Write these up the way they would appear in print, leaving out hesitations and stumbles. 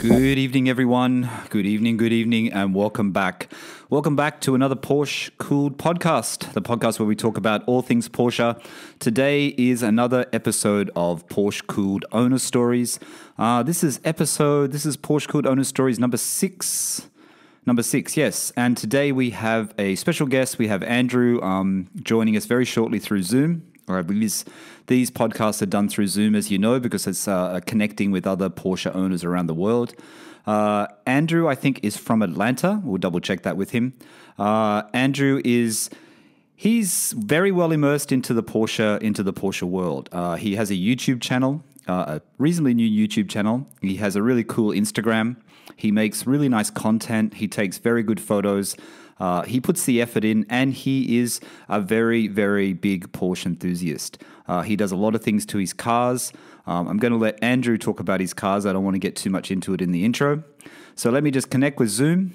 Good evening, everyone. Good evening, and welcome back. Welcome back to another Porsche Cooled podcast, the podcast where we talk about all things Porsche. Today is another episode of Porsche Cooled Owner Stories. This is Porsche Cooled Owner Stories number six. Number six, yes. And today we have a special guest. We have Andrew joining us very shortly through Zoom. All right, these podcasts are done through Zoom, as you know, because it's connecting with other Porsche owners around the world. Andrew, I think, is from Atlanta. We'll double check that with him. Andrew he's very well immersed into the Porsche world. He has a YouTube channel, a reasonably new YouTube channel. He has a really cool Instagram. He makes really nice content. He takes very good photos. He puts the effort in, and he is a very, very big Porsche enthusiast. He does a lot of things to his cars. I'm going to let Andrew talk about his cars. I don't want to get too much into it in the intro. So let me just connect with Zoom,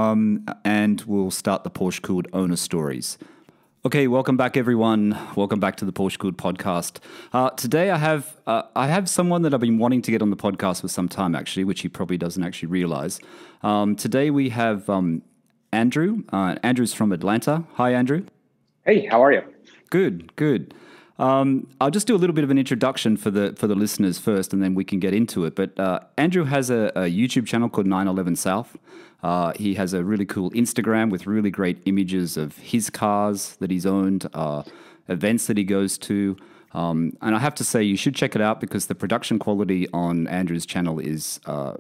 and we'll start the Porsche Cooled Owner Stories. Okay, welcome back, everyone. Welcome back to the Porsche Cooled podcast. Today I have someone that I've been wanting to get on the podcast for some time, actually, which he probably doesn't actually realize. Today we have Andrew. Andrew's from Atlanta. Hi, Andrew. Hey, how are you? Good. I'll just do a little bit of an introduction for the listeners first, and then we can get into it. But Andrew has a YouTube channel called 911 South. He has a really cool Instagram with really great images of his cars that he's owned, events that he goes to. And I have to say, you should check it out because the production quality on Andrew's channel is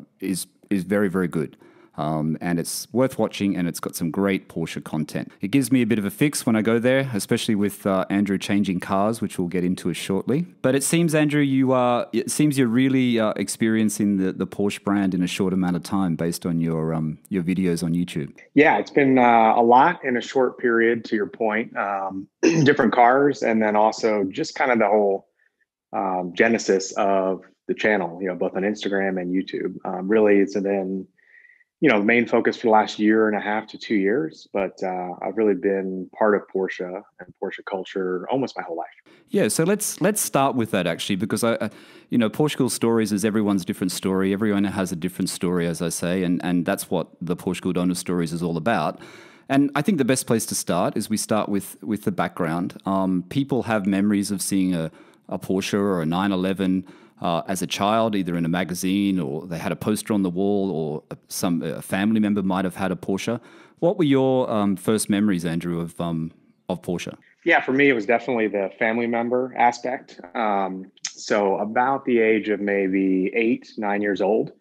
very, very good. And it's worth watching, and it's got some great Porsche content. It gives me a bit of a fix when I go there, especially with Andrew changing cars, which we'll get into shortly. But it seems, Andrew, you're really experiencing the Porsche brand in a short amount of time based on your videos on YouTube. Yeah, it's been a lot in a short period, to your point. Different cars, and then also just kind of the whole genesis of the channel, both on Instagram and YouTube. Really, it's been the main focus for the last year and a half to 2 years, but I've really been part of Porsche and Porsche culture almost my whole life. Yeah, so let's start with that, actually, because Porsche Cooled Stories is everyone's different story. Everyone has a different story, as I say, and that's what the Porsche Cooled Owner Stories is all about. And I think the best place to start is we start with the background. People have memories of seeing a Porsche or a 911 as a child, either in a magazine or they had a poster on the wall, or a family member might have had a Porsche. What were your first memories, Andrew, of Porsche? Yeah, for me, it was definitely the family member aspect. So about the age of maybe 8-9 years old,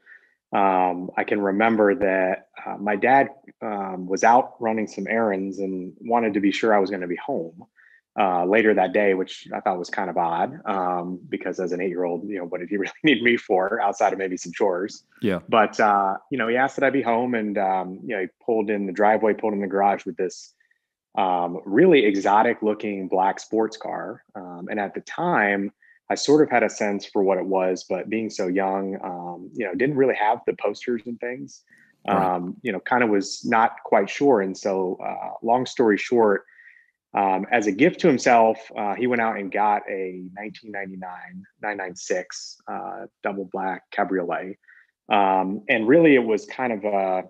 I can remember that my dad was out running some errands and wanted to be sure I was going to be home later that day, which I thought was kind of odd because as an 8-year-old, what did he really need me for outside of maybe some chores? Yeah. But, he asked that I be home, and, he pulled in the garage with this really exotic looking black sports car. And at the time, I sort of had a sense for what it was, but being so young, didn't really have the posters and things, Right. kind of was not quite sure. And so long story short, as a gift to himself, he went out and got a 1999 996 double black cabriolet. And really it was kind of a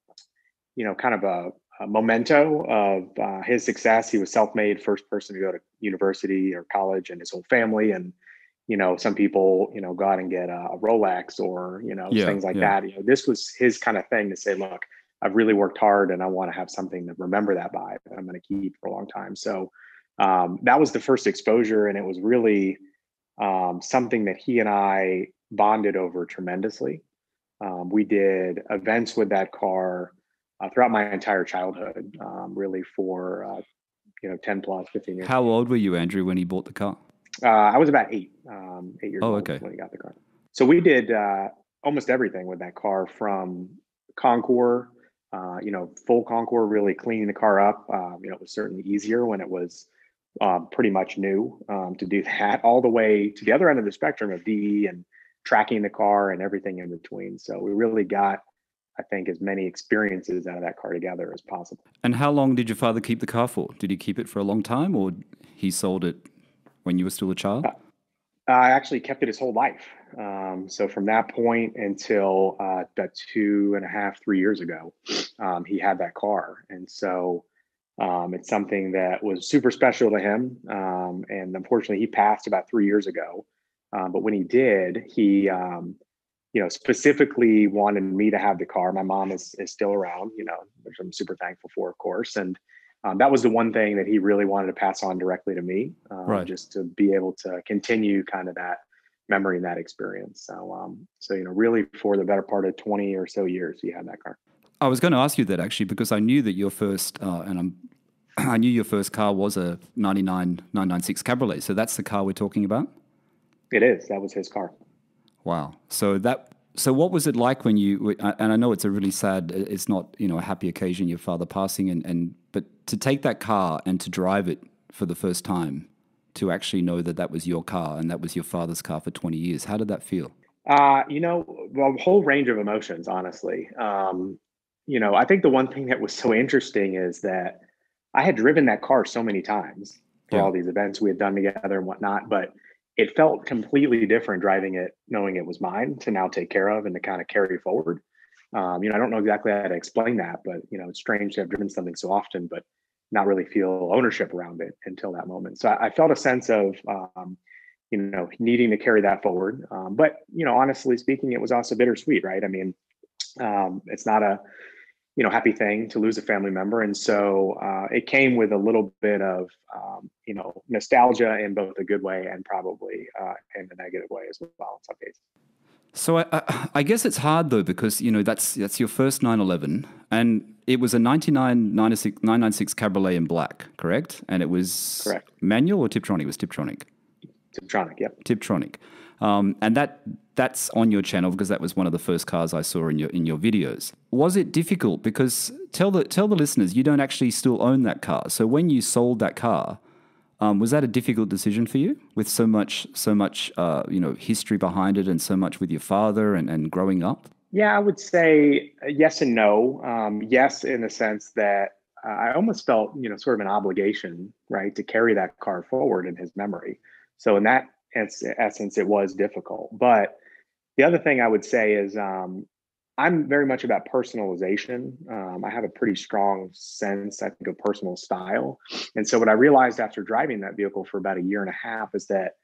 memento of his success. He was self-made, first person to go to university or college, and his whole family. And, some people, go out and get a Rolex or, things like that. This was his kind of thing to say, look, I've really worked hard and I want to have something to remember that by that I'm going to keep for a long time. So that was the first exposure. And it was really something that he and I bonded over tremendously. We did events with that car throughout my entire childhood, really for, 10 plus 15 years. How old were you, Andrew, when he bought the car? I was about 8 years old okay. when he got the car. So we did almost everything with that car, from Concours, full Concours, really cleaning the car up. It was certainly easier when it was pretty much new to do that, all the way to the other end of the spectrum of DE and tracking the car and everything in between. So we really got, I think, as many experiences out of that car together as possible. And how long did your father keep the car for? Did he keep it for a long time, or he sold it when you were still a child? I actually kept it his whole life. So from that point until about 2.5, 3 years ago, he had that car. And so it's something that was super special to him. And unfortunately, he passed about 3 years ago. But when he did, he, specifically wanted me to have the car. My mom is still around, which I'm super thankful for, of course. And that was the one thing that he really wanted to pass on directly to me, Right. just to be able to continue kind of that memory and that experience. So really for the better part of 20 or so years, he had that car. I was going to ask you that actually because I knew that your first, I knew your first car was a 996 Cabriolet. So that's the car we're talking about? It is. That was his car. Wow. So what was it like when you, and I know it's a really sad, it's not, a happy occasion, your father passing, but to take that car and to drive it for the first time, to actually know that that was your car and that was your father's car for 20 years, how did that feel? A whole range of emotions, honestly. I think the one thing that was so interesting is that I had driven that car so many times for all these events we had done together and whatnot, but it felt completely different driving it, knowing it was mine to now take care of and to kind of carry forward. I don't know exactly how to explain that, but it's strange to have driven something so often, but not really feel ownership around it until that moment. So I felt a sense of, needing to carry that forward. But honestly speaking, it was also bittersweet, right? I mean, it's not a happy thing to lose a family member. And so it came with a little bit of, nostalgia in both a good way and probably in a negative way as well in some cases. So I guess it's hard though, because, that's your first 911 and it was a 996 Cabriolet in black, correct? And it was Correct. Manual or Tiptronic? It was Tiptronic. Tiptronic, yep. Tiptronic. And that's on your channel because that was one of the first cars I saw in your videos. Was it difficult? Because tell the listeners, you don't actually still own that car. So when you sold that car, was that a difficult decision for you with so much history behind it and so much with your father and growing up? Yeah, I would say yes and no. Yes, in the sense that I almost felt, sort of an obligation, right, to carry that car forward in his memory. So in that essence, it was difficult. But the other thing I would say is I'm very much about personalization. I have a pretty strong sense, I think, of personal style. And so what I realized after driving that vehicle for about 1.5 years is that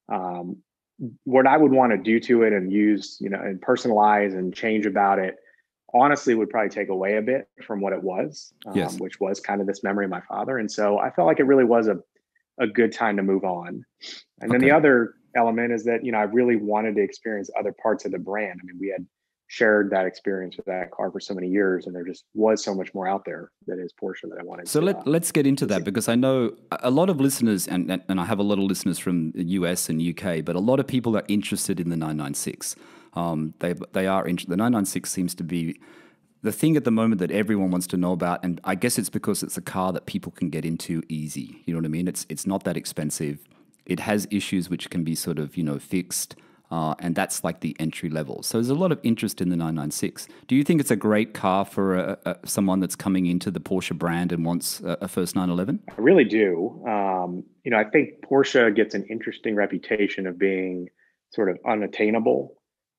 what I would want to do to it and use, and personalize and change about it, honestly, would probably take away a bit from what it was, Yes. which was kind of this memory of my father. And so I felt like it really was a good time to move on. And then the other element is that, I really wanted to experience other parts of the brand. I mean, we had shared that experience with that car for so many years, and there just was so much more out there that is Porsche that I wanted. So let's get into that, because I know a lot of listeners, and I have a lot of listeners from the US and UK, but a lot of people are interested in the 996. They are interested. The 996 seems to be the thing at the moment that everyone wants to know about, and I guess it's because it's a car that people can get into easy. You know what I mean? It's not that expensive. It has issues which can be sort of fixed. And that's like the entry level. So there's a lot of interest in the 996. Do you think it's a great car for someone that's coming into the Porsche brand and wants a first 911? I really do. I think Porsche gets an interesting reputation of being sort of unattainable.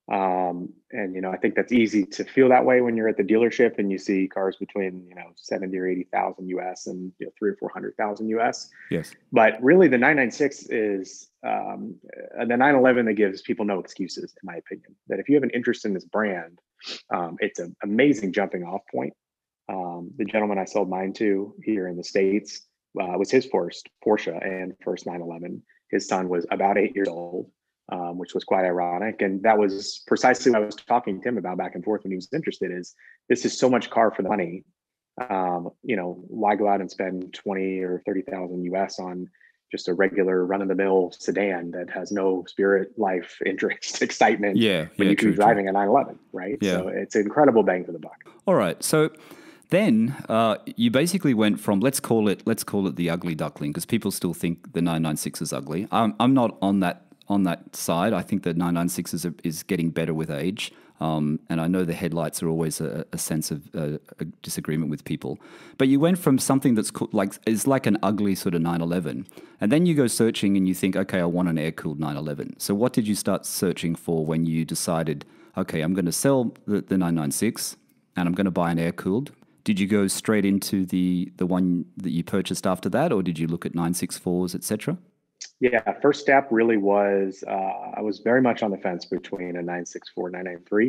And I think that's easy to feel that way when you're at the dealership and you see cars between 70 or 80,000 US and 300 or 400,000 US. Yes. But really, the 996 is the 911 that gives people no excuses, in my opinion. That if you have an interest in this brand, it's an amazing jumping off point. The gentleman I sold mine to here in the States was his first Porsche and first 911. His son was about 8 years old. Which was quite ironic. And that was precisely what I was talking to him about back and forth when he was interested is this is so much car for the money. Why go out and spend 20 or 30,000 US on just a regular run of the mill sedan that has no spirit, life, interest, excitement when you could be driving a 911, right? Yeah. So it's an incredible bang for the buck. All right. So then you basically went from, let's call it the ugly duckling, because people still think the 996 is ugly. I'm not on that side. I think the 996 is getting better with age. And I know the headlights are always a sense of a disagreement with people. But you went from something that's is like an ugly sort of 911, and then you go searching and you think, okay, I want an air-cooled 911. So what did you start searching for when you decided, okay, I'm going to sell the 996 and I'm going to buy an air-cooled? Did you go straight into the one that you purchased after that, or did you look at 964s, etc.? Yeah, first step really was I was very much on the fence between a 964 993.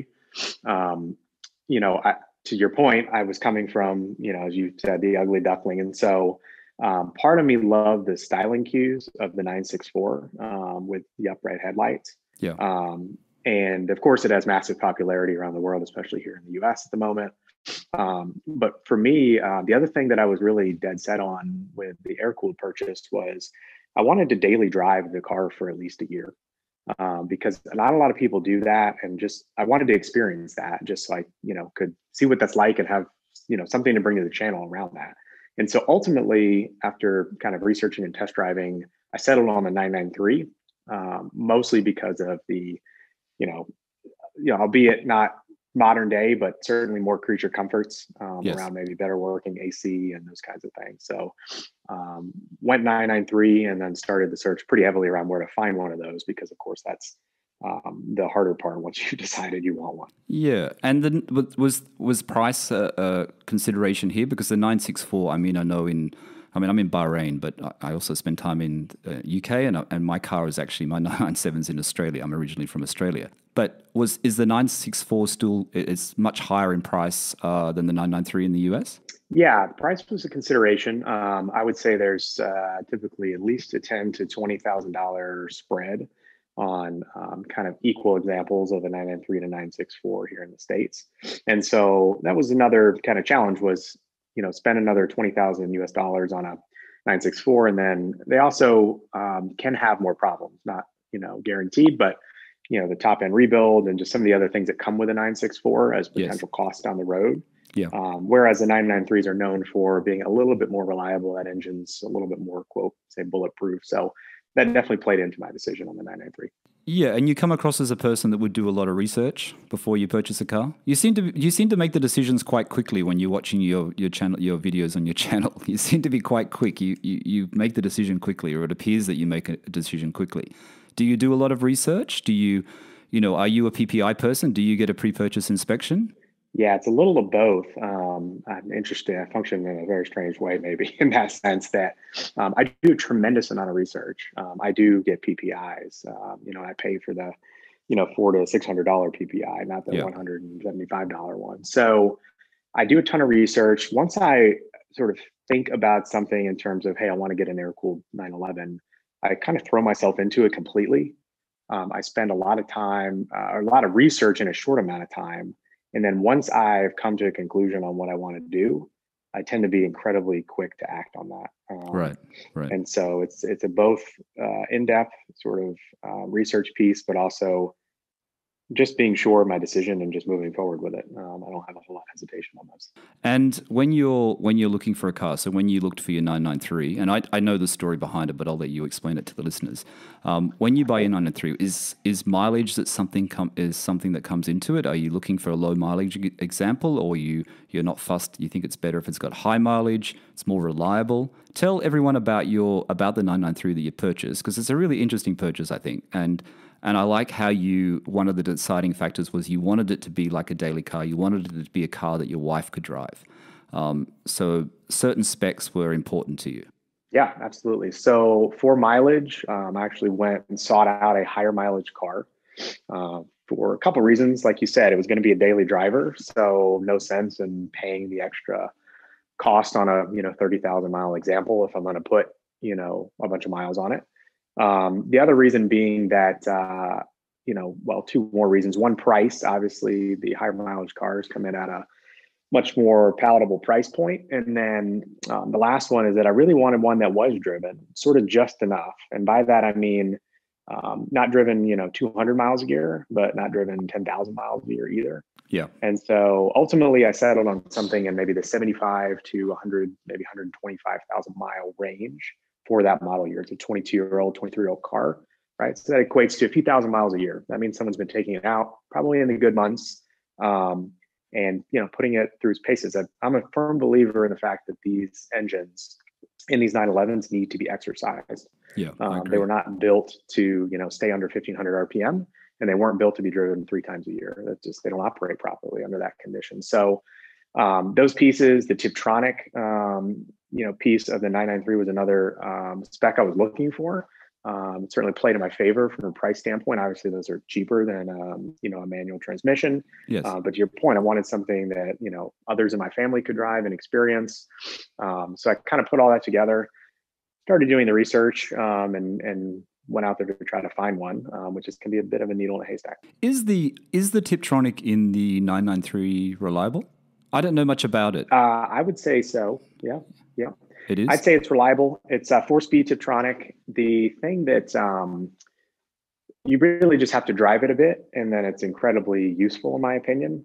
To your point, I was coming from, as you said, the ugly duckling. And so part of me loved the styling cues of the 964 with the upright headlights. Yeah. And of course, it has massive popularity around the world, especially here in the US at the moment. But for me, the other thing that I was really dead set on with the air-cooled purchase was I wanted to daily drive the car for at least a year, because not a lot of people do that. And I wanted to experience that, just like, could see what that's like and have, something to bring to the channel around that. And so ultimately, after kind of researching and test driving, I settled on the 993, mostly because of the, albeit not modern day, but certainly more creature comforts Yes. around maybe better working AC and those kinds of things. So went 993 and then started the search pretty heavily around where to find one of those, because of course that's the harder part once you decided you want one. Yeah, and then was price a consideration here? Because the 964, I'm in Bahrain, but I also spend time in UK, and my car is actually, my 997's in Australia. I'm originally from Australia. But is the 964 still, it's much higher in price than the 993 in the US? Yeah, price was a consideration. I would say there's typically at least a $10,000 to $20,000 spread on kind of equal examples of a 993 to 964 here in the States. And so that was another kind of challenge, was, spend another 20,000 US dollars on a 964. And then they also can have more problems, not, guaranteed, but, the top end rebuild and just some of the other things that come with a 964 as potential costs down the road. Yeah. Whereas the 993s are known for being a little bit more reliable. That engine's a little bit more, quote, say, bulletproof. So that definitely played into my decision on the 993. Yeah, and you come across as a person that would do a lot of research before you purchase a car. You seem to make the decisions quite quickly when you're watching your channel, your videos on your channel. You seem to be quite quick. You make the decision quickly, or it appears that you make a decision quickly. Do you do a lot of research? Do you, are you a PPI person? Do you get a pre-purchase inspection? Yeah, it's a little of both. I'm interested. I function in a very strange way, maybe, in that sense that I do a tremendous amount of research. I do get PPIs. I pay for the, $400 to $600 PPI, not the $175 one. So I do a ton of research. Once I sort of think about something in terms of, hey, I want to get an air-cooled 911, I kind of throw myself into it completely. I spend a lot of time, or a lot of research in a short amount of time. And then once I've come to a conclusion on what I want to do, I tend to be incredibly quick to act on that. Right. And so it's a both in-depth sort of research piece, but also just being sure of my decision and just moving forward with it. I don't have a whole lot of hesitation on this. And when you're looking for a car, so when you looked for your 993, and I know the story behind it, but I'll let you explain it to the listeners. When you buy your 993, is mileage something that comes into it? Are you looking for a low mileage example, or you're not fussed? You think it's better if it's got high mileage, it's more reliable? Tell everyone about the 993 that you purchased, because it's a really interesting purchase, I think. And I like how one of the deciding factors was you wanted it to be like a daily car. You wanted it to be a car that your wife could drive. So certain specs were important to you. Yeah, absolutely. So for mileage, I actually went and sought out a higher mileage car for a couple of reasons. Like you said, it was going to be a daily driver. So no sense in paying the extra cost on a 30,000 mile example if I'm going to put a bunch of miles on it. The other reason being that, two more reasons. One, price. Obviously, the higher mileage cars come in at a much more palatable price point. And then the last one is that I really wanted one that was driven sort of just enough. And by that, I mean, not driven, 200 miles a year, but not driven 10,000 miles a year either. Yeah. And so ultimately I settled on something in maybe the 75 to 100, maybe 125,000 mile range for that model year. It's a 22-year-old, 23-year-old car. right? So that equates to a few thousand miles a year. That means someone's been taking it out probably in the good months, and putting it through its paces. I'm a firm believer in the fact that these engines in these 911s need to be exercised. Yeah, they were not built to stay under 1500 RPM, and they weren't built to be driven 3 times a year. They don't operate properly under that condition. So those pieces, the Tiptronic piece of the 993 was another spec I was looking for. It certainly played in my favor from a price standpoint. Obviously, those are cheaper than a manual transmission. Yes. But to your point, I wanted something that others in my family could drive and experience. So I kind of put all that together, started doing the research, and went out there to try to find one, which can be a bit of a needle in a haystack. Is the Tiptronic in the 993 reliable? I don't know much about it. I would say so. Yeah. It is? I'd say it's reliable. It's a 4-speed Tiptronic. The thing that you really just have to drive it a bit, and then it's incredibly useful, in my opinion.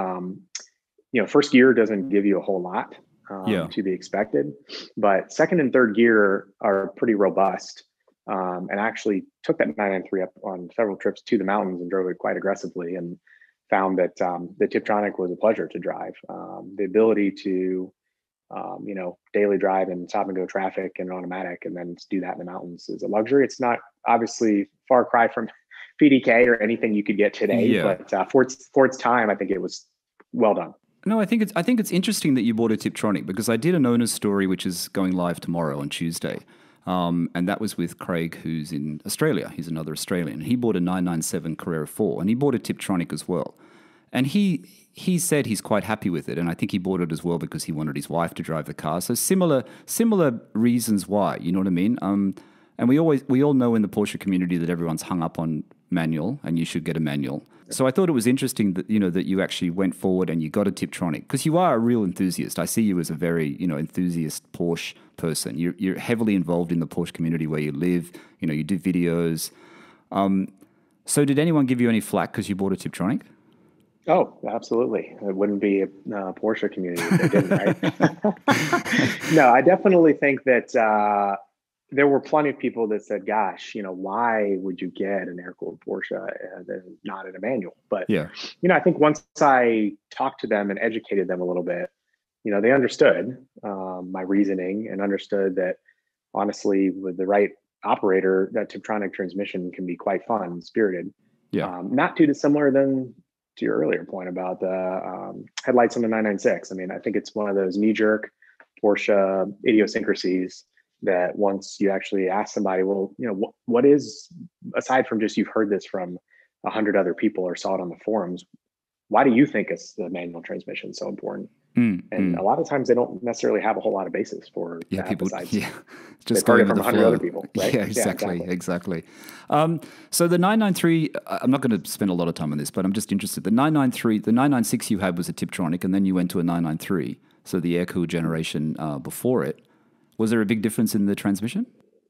First gear doesn't give you a whole lot to be expected, but second and third gear are pretty robust. And actually took that 993 up on several trips to the mountains and drove it quite aggressively, and found that the Tiptronic was a pleasure to drive. The ability to daily drive and stop and go traffic and automatic, and then do that in the mountains is a luxury. It's not obviously far cry from PDK or anything you could get today, but for its time, I think it was well done. No, I think it's interesting that you bought a Tiptronic, because I did an owner's story which is going live tomorrow on Tuesday. And that was with Craig, who's in Australia. He's another Australian. He bought a 997 Carrera 4, and he bought a Tiptronic as well. And he said he's quite happy with it, and I think he bought it as well because he wanted his wife to drive the car. So similar reasons why, you know what I mean? And we all know in the Porsche community that everyone's hung up on manual, and you should get a manual. So I thought it was interesting that that you actually went forward and you got a Tiptronic, because you are a real enthusiast. I see you as a very enthusiast Porsche person. You're heavily involved in the Porsche community where you live. You do videos. So did anyone give you any flack because you bought a Tiptronic? Oh, absolutely. It wouldn't be a Porsche community if they didn't, right? No, I definitely think that there were plenty of people that said, gosh, why would you get an air-cooled Porsche and not in a manual? But, I think once I talked to them and educated them a little bit, they understood my reasoning, and understood that, honestly, with the right operator, that Tiptronic transmission can be quite fun and spirited. Yeah. Not too dissimilar than to your earlier point about the headlights on the 996. I mean, I think it's one of those knee-jerk Porsche idiosyncrasies that once you actually ask somebody, well, what is, aside from just you've heard this from 100 other people or saw it on the forums, why do you think it's the manual transmission so important? A lot of times they don't necessarily have a whole lot of basis for that, people, besides just heard going it from 100 other people, right? Yeah, exactly. So the 993, I'm not going to spend a lot of time on this, but I'm just interested. The 993, the 996 you had was a Tiptronic, and then you went to a 993, so the air-cooled generation before it. Was there a big difference in the transmission?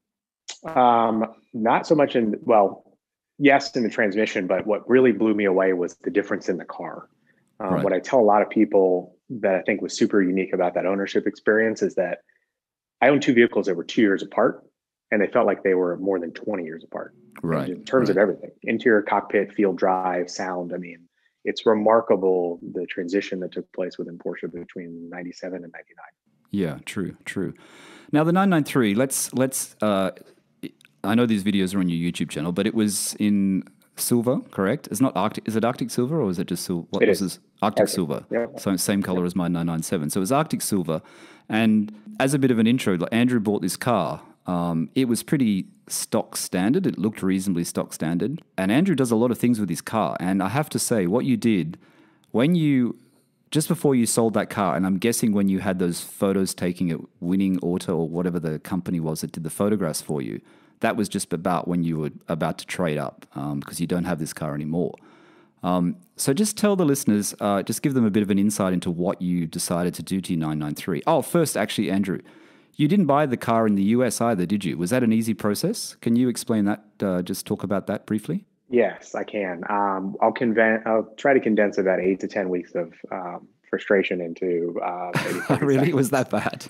Not so much yes, in the transmission, but what really blew me away was the difference in the car. Right. What I tell a lot of people that I think was super unique about that ownership experience is that I owned 2 vehicles that were 2 years apart, and they felt like they were more than 20 years apart. Right. In terms of everything, interior, cockpit, field drive, sound. I mean, it's remarkable the transition that took place within Porsche between 97 and 99. Yeah, true. Now the 993, let's I know these videos are on your YouTube channel, but it was in silver, correct? It's not Arctic. Is it Arctic silver, or is it just silver? It is Arctic silver. Yep. So same color as my 997. So it was Arctic silver. And as a bit of an intro, Andrew bought this car. It was pretty stock standard. It looked reasonably stock standard. And Andrew does a lot of things with his car. And I have to say, what you did just before you sold that car, and I'm guessing when you had those photos taking at Winning Auto or whatever the company was that did the photographs for you, that was just about when you were about to trade up, because you don't have this car anymore. So just tell the listeners, just give them a bit of an insight into what you decided to do to your 993. Oh, first, actually, Andrew, you didn't buy the car in the US either, did you? Was that an easy process? Can you explain that? Just talk about that briefly. Yes, I can. I'll try to condense about 8 to 10 weeks of frustration into maybe 30 Really? seconds. Was that bad?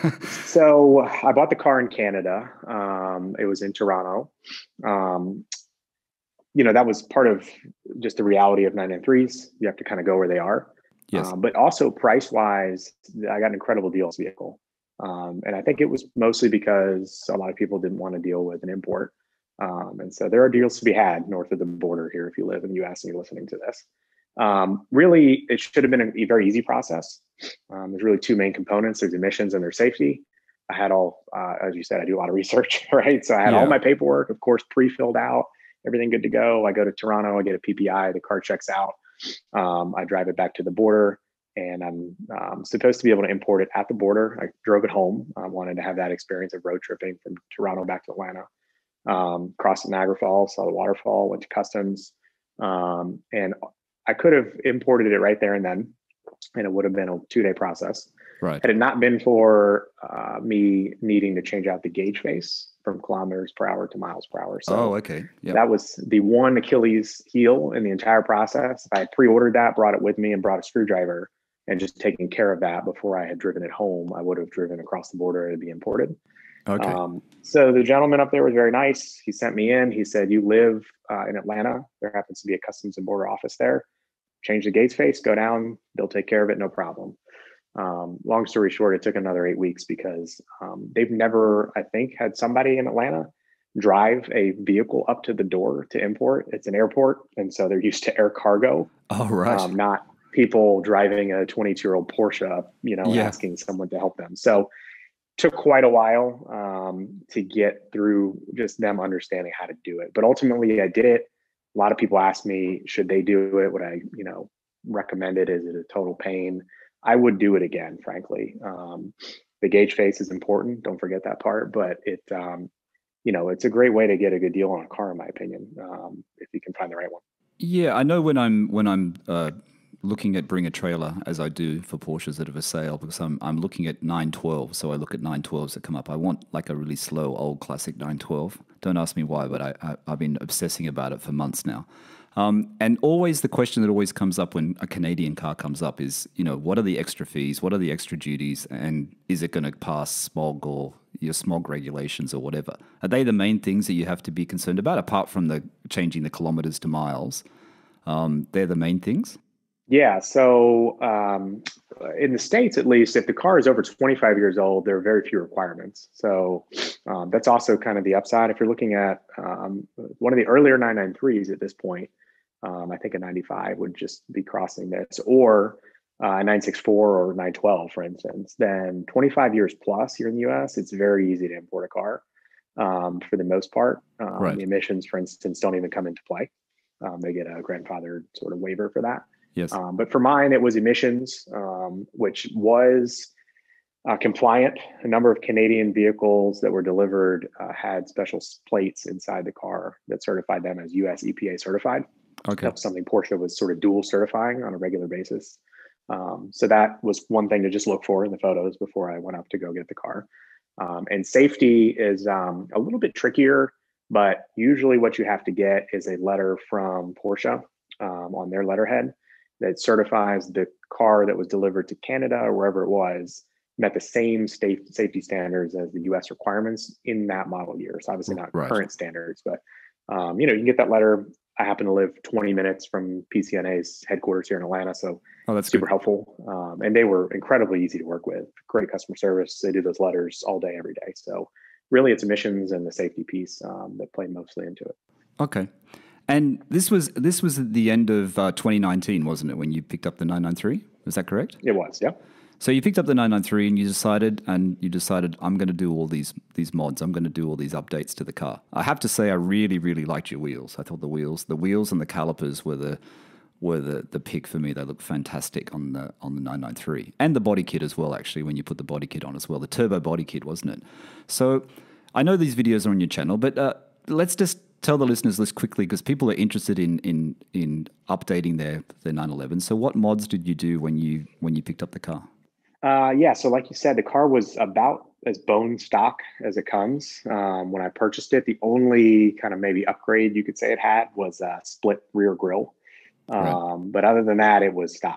So I bought the car in Canada. It was in Toronto. Um, that was part of just the reality of 993s. You have to kind of go where they are. Yes. But also price wise, I got an incredible deal on this vehicle. And I think it was mostly because a lot of people didn't want to deal with an import. And so there are deals to be had north of the border here if you live in the US and you're listening to this. Really, it should have been a very easy process. There's really two main components. There's emissions and there's safety. I had all, as you said, I do a lot of research, right? So I had all my paperwork, of course, pre-filled out, everything good to go. I go to Toronto, I get a PPI, the car checks out. I drive it back to the border, and I'm supposed to be able to import it at the border. I drove it home. I wanted to have that experience of road tripping from Toronto back to Atlanta. Crossed Niagara Falls, saw the waterfall, went to customs, and I could have imported it right there and then, and it would have been a 2-day process. Right. Had it not been for me needing to change out the gauge face from kilometers per hour to miles per hour. So okay. Yep. that was the one Achilles heel in the entire process. If I had pre-ordered that, brought it with me and brought a screwdriver and just taken care of that before I had driven it home, I would have driven across the border to be imported. Okay. So the gentleman up there was very nice. He sent me in. He said, "You live in Atlanta. There happens to be a Customs and Border office there. Change the gauge face, go down. They'll take care of it. No problem." Long story short, it took another 8 weeks because they've never, I think, had somebody in Atlanta drive a vehicle up to the door to import. It's an airport, and so they're used to air cargo. Oh, right. Not people driving a 22-year-old Porsche up, asking someone to help them. So took quite a while to get through just them understanding how to do it. But ultimately, I did it. A lot of people ask me, should they do it? Would I, recommend it? Is it a total pain? I would do it again, frankly. The gauge face is important. Don't forget that part. But it's a great way to get a good deal on a car, in my opinion, if you can find the right one. Yeah, I know when I'm looking at Bring a Trailer, as I do for Porsches that are for sale, because I'm looking at 912. So I look at 912s that come up. I want like a really slow old classic 912. Don't ask me why, but I've been obsessing about it for months now. And always the question that always comes up when a Canadian car comes up is, what are the extra fees? What are the extra duties? And is it going to pass smog or your smog regulations or whatever? Are they the main things that you have to be concerned about, apart from the changing the kilometers to miles? They're the main things? Yeah. So in the States, at least, if the car is over 25 years old, there are very few requirements. So that's also kind of the upside. If you're looking at one of the earlier 993s at this point, I think a 95 would just be crossing this, or a 964 or 912, for instance, then 25 years plus here in the US, it's very easy to import a car for the most part. Right. The emissions, for instance, don't even come into play. They get a grandfathered sort of waiver for that. Yes. But for mine, it was emissions, which was compliant. A number of Canadian vehicles that were delivered had special plates inside the car that certified them as US EPA certified. Okay. That was something Porsche was sort of dual certifying on a regular basis. So that was one thing to just look for in the photos before I went up to go get the car. And safety is a little bit trickier, but usually what you have to get is a letter from Porsche on their letterhead that certifies the car that was delivered to Canada or wherever it was met the same safety standards as the US requirements in that model year. So obviously not current standards, but you can get that letter. I happen to live 20 minutes from PCNA's headquarters here in Atlanta, so that's super helpful. And they were incredibly easy to work with. Great customer service. They do those letters all day, every day. So really, it's emissions and the safety piece that play mostly into it. Okay. And this was at the end of 2019, wasn't it, when you picked up the 993? Is that correct? It was, yeah. So you picked up the 993 and you decided, I'm going to do all these mods. I'm going to do all these updates to the car. I have to say, I really, really liked your wheels. I thought the wheels and the calipers were the pick for me. They look fantastic on the 993, and the body kit as well. Actually, when you put the body kit on as well, the turbo body kit, wasn't it? So I know these videos are on your channel, but let's just tell the listeners this quickly, because people are interested in updating their 911. So what mods did you do when you picked up the car? Yeah, so like you said, the car was about as bone stock as it comes. When I purchased it, the only kind of maybe upgrade you could say it had was a split rear grille. Right. But other than that, it was stock.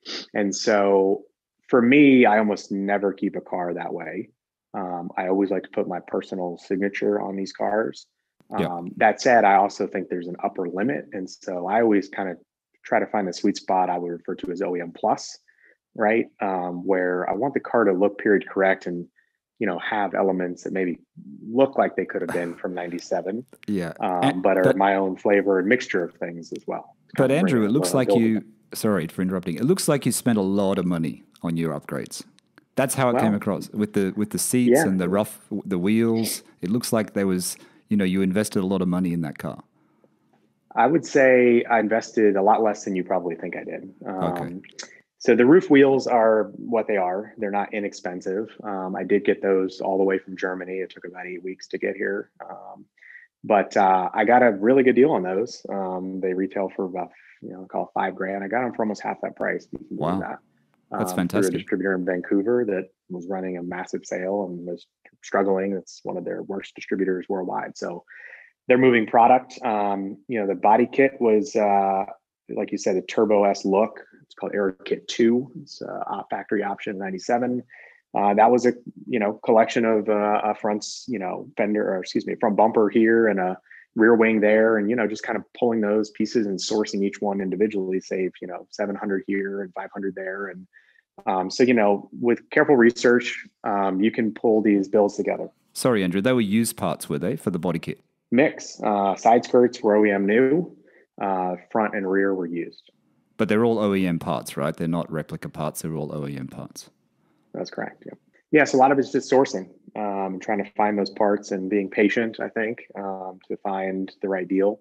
And so for me, I almost never keep a car that way. I always like to put my personal signature on these cars. Yeah. That said, I also think there's an upper limit. And so I always kind of try to find the sweet spot I would refer to as OEM plus, right? Where I want the car to look period correct and, have elements that maybe look like they could have been from 97, Yeah. but are my own flavor and mixture of things as well. But Andrew, it looks like sorry for interrupting. It looks like you spent a lot of money on your upgrades. That's how it came across with the seats and the wheels. It looks like there was, you invested a lot of money in that car. I would say I invested a lot less than you probably think I did. Okay. So the roof wheels are what they are. They're not inexpensive. I did get those all the way from Germany. It took about 8 weeks to get here. But I got a really good deal on those. They retail for about, call it $5,000. I got them for almost half that price. You can believe that. That's fantastic. Through a distributor in Vancouver that was running a massive sale and was struggling. It's one of their worst distributors worldwide. So they're moving product. The body kit was, like you said, a Turbo S look. It's called Air Kit 2. It's a factory option 97. That was a, collection of fronts, front bumper here and a rear wing there. And, just kind of pulling those pieces and sourcing each one individually, save, 700 here and 500 there. And so, with careful research, you can pull these builds together. Sorry, Andrew, they were used parts, were they, for the body kit? Mix. Side skirts were OEM new, front and rear were used. But they're all OEM parts, right? They're not replica parts. They're all OEM parts. That's correct. Yeah. Yes, a lot of it's just sourcing, trying to find those parts and being patient, I think, to find the right deal.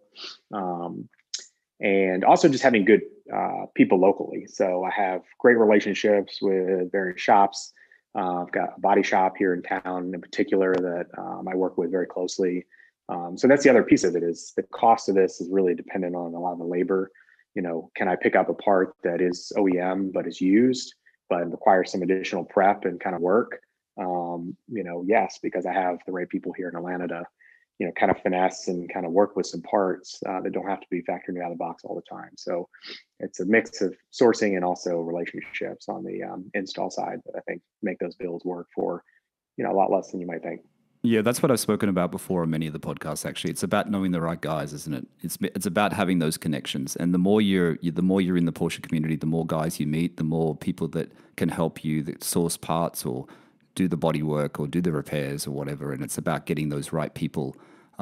And also just having good people locally. So I have great relationships with various shops. I've got a body shop here in town in particular that I work with very closely. So that's the other piece of it is the cost of this is really dependent on a lot of the labor. Can I pick up a part that is OEM but is used, but requires some additional prep and kind of work? Yes, because I have the right people here in Atlanta to, kind of finesse and kind of work with some parts that don't have to be factored out of the box all the time. So it's a mix of sourcing and also relationships on the install side that I think make those builds work for, a lot less than you might think. Yeah, that's what I've spoken about before on many of the podcasts. Actually, it's about knowing the right guys, isn't it? It's about having those connections, and the more you're in the Porsche community, the more guys you meet, the more people that can help you that source parts or do the body work or do the repairs or whatever. And it's about getting those right people,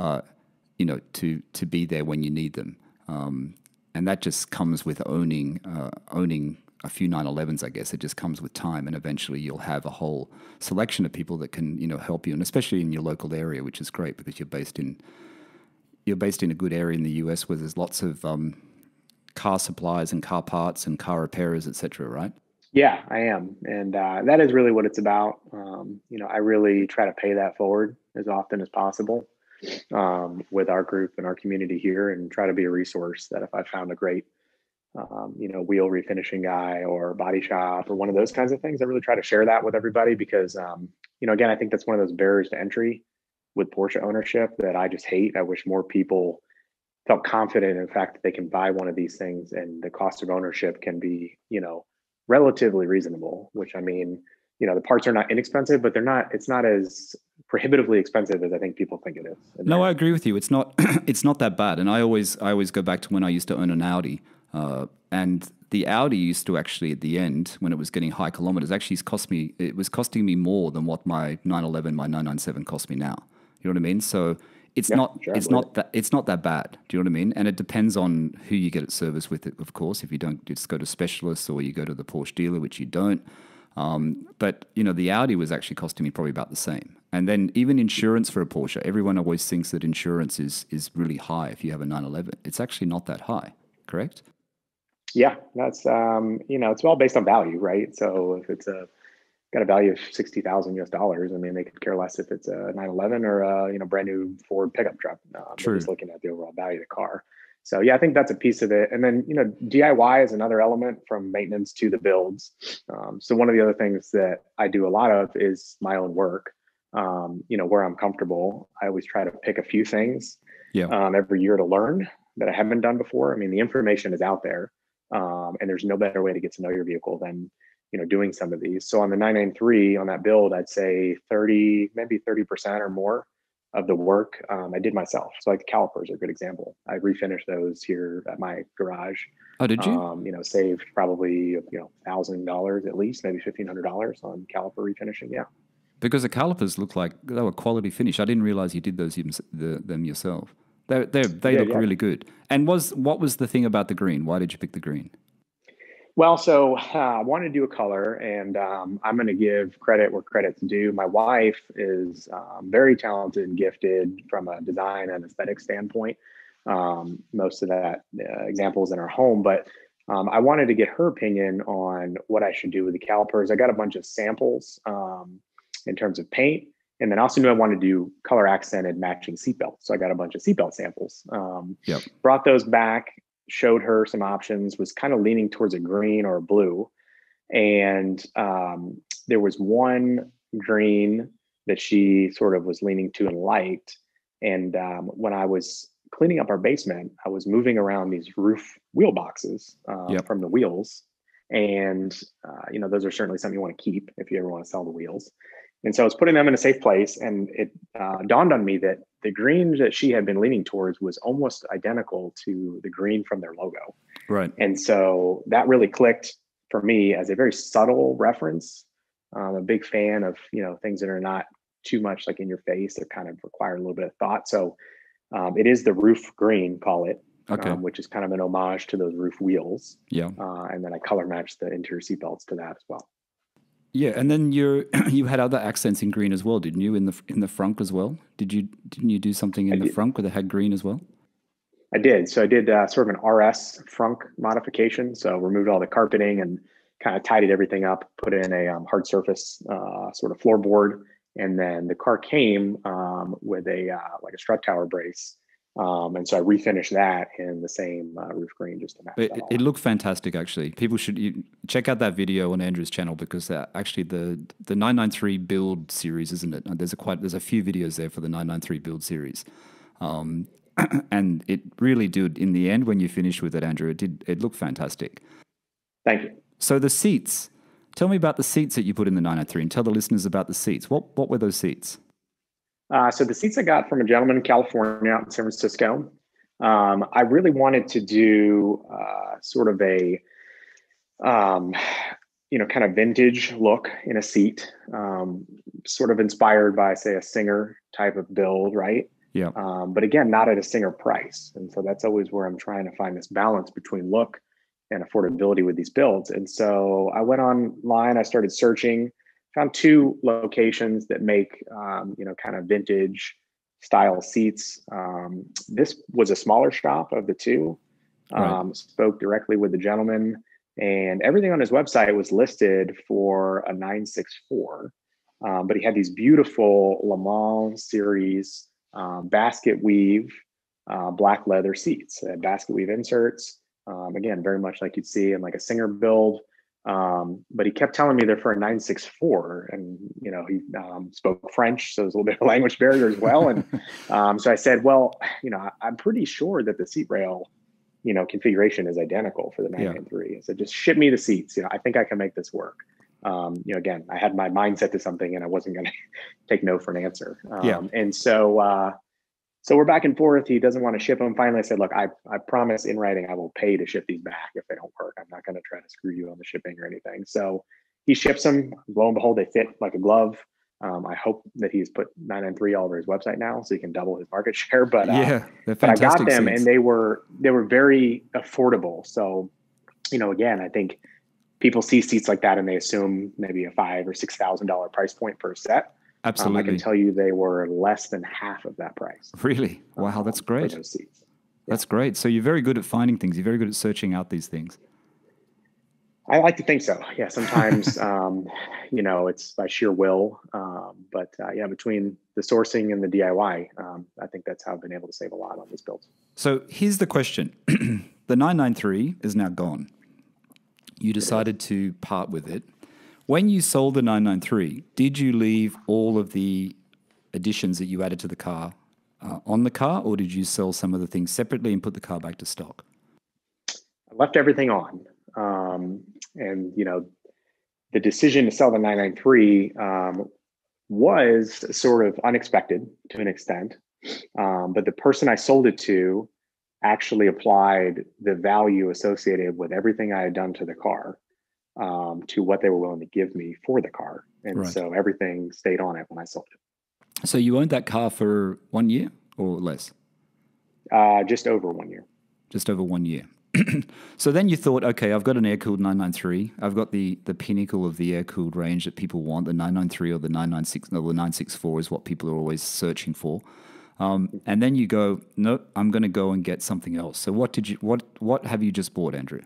to be there when you need them. And that just comes with owning a few 911s, I guess. It just comes with time, and eventually you'll have a whole selection of people that can, help you, and especially in your local area, which is great because you're based in a good area in the US where there's lots of car suppliers and car parts and car repairers, etc. Right? Yeah, I am, and that is really what it's about. I really try to pay that forward as often as possible with our group and our community here, and try to be a resource that if I found a great wheel refinishing guy or body shop or one of those kinds of things, I really try to share that with everybody because, again, I think that's one of those barriers to entry with Porsche ownership that I just hate. I wish more people felt confident in the fact that they can buy one of these things and the cost of ownership can be, relatively reasonable, which I mean, the parts are not inexpensive, but it's not as prohibitively expensive as I think people think it is. No, I agree with you. It's not, it's not that bad. And I always go back to when I used to own an Audi. And the Audi used to actually, at the end, when it was getting high kilometers, actually it was costing me more than what my 911, my 997 cost me now. You know what I mean? So it's not that bad. Do you know what I mean? And it depends on who you get at service with it, of course. If you don't just go to specialists or you go to the Porsche dealer, which you don't. But the Audi was actually costing me probably about the same. And then even insurance for a Porsche, everyone always thinks that insurance is really high if you have a 911. It's actually not that high, correct? Yeah, that's it's all based on value, right? So if it's got a value of $60,000 US, I mean, they could care less if it's a 911 or a brand new Ford pickup truck. They're just looking at the overall value of the car. So yeah, I think that's a piece of it. And then DIY is another element from maintenance to the builds. So one of the other things that I do a lot of is my own work. Where I'm comfortable, I always try to pick a few things every year to learn that I haven't done before. I mean, the information is out there. And there's no better way to get to know your vehicle than, doing some of these. So on the 993, on that build, I'd say 30% or more of the work I did myself. So like the calipers are a good example. I refinished those here at my garage. Oh, did you? Saved probably $1,000 at least, maybe $1,500 on caliper refinishing. Yeah. Because the calipers look like they were quality finish. I didn't realize you did them yourself. They look really good. And what was the thing about the green? Why did you pick the green? Well, so I wanted to do a color, and I'm going to give credit where credit's due. My wife is very talented and gifted from a design and aesthetic standpoint. Most of that examples in our home, but I wanted to get her opinion on what I should do with the calipers. I got a bunch of samples in terms of paint, and then I also knew I wanted to do color accented matching seatbelts. So I got a bunch of seatbelt samples. Brought those back, showed her some options, was kind of leaning towards a green or a blue. And there was one green that she sort of was leaning to and liked. And when I was cleaning up our basement, I was moving around these roof wheel boxes from the wheels. And, those are certainly something you want to keep if you ever want to sell the wheels. And so I was putting them in a safe place, and it dawned on me that the green that she had been leaning towards was almost identical to the green from their logo. Right. And so that really clicked for me as a very subtle reference. I'm a big fan of, things that are not too much like in your face, that kind of require a little bit of thought. So it is the roof green, call it, which is kind of an homage to those roof wheels. Yeah. And then I color matched the interior seatbelts to that as well. Yeah, and then you had other accents in green as well, didn't you? In the front as well. Didn't you do something in the front where they had green as well? I did. So I did sort of an RS frunk modification. So removed all the carpeting and kind of tidied everything up. Put in a hard surface sort of floorboard, and then the car came with a like a strut tower brace. And so I refinished that in the same roof green just to match that all. It looked fantastic, actually. People should check out that video on Andrew's channel, because actually the 993 build series, isn't it? There's a few videos there for the 993 build series, and it really did. In the end, when you finished with it, Andrew, it looked fantastic. Thank you. So the seats. Tell me about the seats that you put in the 993, and tell the listeners about the seats. What were those seats? So the seats I got from a gentleman in California out in San Francisco. I really wanted to do sort of a, kind of vintage look in a seat, sort of inspired by, say, a Singer type of build, right? Yeah. But again, not at a Singer price. And so that's always where I'm trying to find this balance between look and affordability with these builds. And so I went online, I started searching, found two locations that make, kind of vintage style seats. This was a smaller shop of the two. Right. Spoke directly with the gentleman, and everything on his website was listed for a 964. But he had these beautiful Le Mans series basket weave black leather seats, basket weave inserts. Again, very much like you'd see in like a Singer build. But he kept telling me they're for a 964, and he spoke French, so there's a little bit of language barrier as well. And so I said, well, I'm pretty sure that the seat rail, configuration is identical for the 993. Yeah. So just ship me the seats. I think I can make this work. Again, I had my mind set to something, and I wasn't going to take no for an answer. And so we're back and forth. He doesn't want to ship them. Finally, I said, look, I promise in writing I will pay to ship these back if they don't work. I'm not going to try to screw you on the shipping or anything. So he ships them. Lo and behold, they fit like a glove. I hope that he's put 993 all over his website now, so he can double his market share. But but I got them, seats. And they were very affordable. So, again, I think people see seats like that and they assume maybe a $5,000 or $6,000 price point per set. Absolutely. I can tell you they were less than half of that price. Really? Wow, that's great. For those seats. That's great. So you're very good at finding things. You're very good at searching out these things. I like to think so. Yeah, sometimes, it's by sheer will. But between the sourcing and the DIY, I think that's how I've been able to save a lot on these builds. So here's the question. The 993 is now gone. You decided to part with it. When you sold the 993, did you leave all of the additions that you added to the car on the car, or did you sell some of the things separately and put the car back to stock? I left everything on. And, the decision to sell the 993 was sort of unexpected to an extent. But the person I sold it to actually applied the value associated with everything I had done to the car to what they were willing to give me for the car. And so everything stayed on it when I sold it. So you owned that car for 1 year or less? Just over 1 year. Just over 1 year. So then you thought, okay, I've got an air-cooled 993. I've got the pinnacle of the air-cooled range that people want. The 993 or the 996 or the 964 is what people are always searching for. And then you go, nope, I'm going to go and get something else. So what have you just bought, Andrew?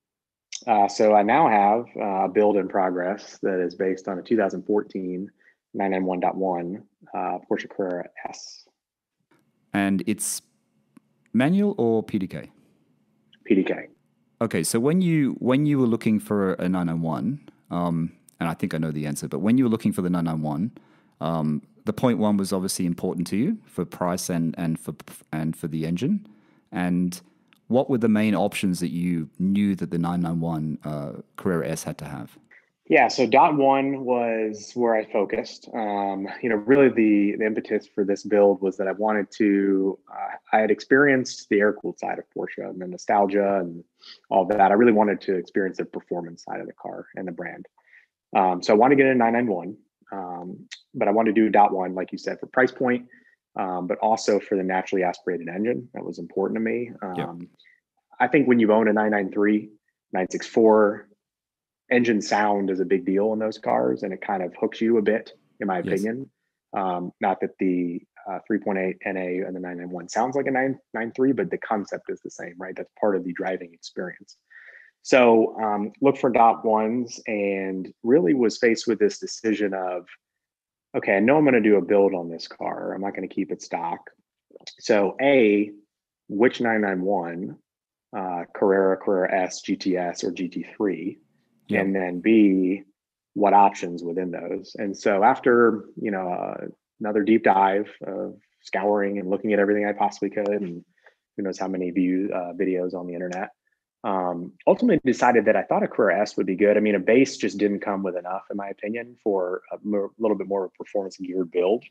So I now have a build in progress that is based on a 2014 991.1 Porsche Carrera S. And it's manual or PDK? PDK. Okay, so when you were looking for a 991, and I think I know the answer, but when you were looking for the 991, the 0.1 was obviously important to you for price and for the engine. And what were the main options that you knew that the 991 Carrera S had to have? Yeah, so .1 was where I focused. Really the impetus for this build was that I wanted to, I had experienced the air-cooled side of Porsche and the nostalgia and all that. I really wanted to experience the performance side of the car and the brand. So I wanted to get a 991, but I wanted to do .1, like you said, for price point, but also for the naturally aspirated engine. That was important to me. I think when you own a 993, 964, engine sound is a big deal in those cars, and it kind of hooks you a bit, in my opinion. Not that the 3.8 NA and the 991 sounds like a 993, but the concept is the same, right? That's part of the driving experience. So look for .1s and really was faced with this decision of, okay, I know I'm going to do a build on this car. I'm not going to keep it stock. So which 991, Carrera S, GTS, or GT3? And then B, what options within those? And so after, another deep dive of scouring and looking at everything I possibly could, and who knows how many videos on the internet, ultimately decided that I thought a Carrera S would be good. I mean, a base just didn't come with enough, in my opinion, for a little bit more of a performance geared build.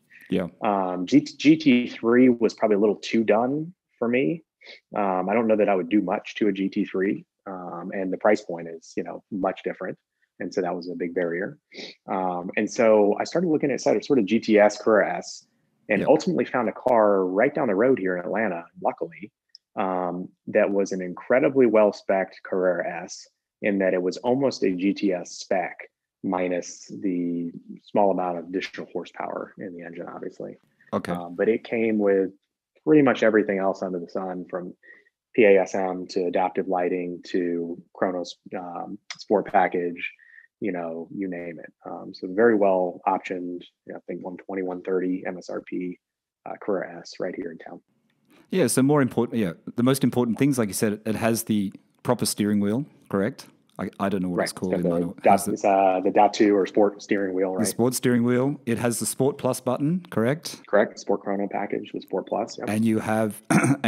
GT3 was probably a little too done for me. I don't know that I would do much to a GT3. And the price point is, much different. And so that was a big barrier. And so I started looking at sort of GTS Carrera S and ultimately found a car right down the road here in Atlanta, luckily, that was an incredibly well-spec'd Carrera S in that it was almost a GTS spec minus the small amount of additional horsepower in the engine, obviously. Okay. But it came with pretty much everything else under the sun, from PASM to adaptive lighting to Chronos sport package, you name it. So very well optioned, I think 120, 130 MSRP Carrera S right here in town. Yeah, so the most important things, like you said, it has the proper steering wheel, correct? I don't know what it's called. It's the DOT2 or sport steering wheel, right? The sport steering wheel. It has the Sport Plus button, correct? Correct. Sport Chrono package with Sport Plus. Yep. And you have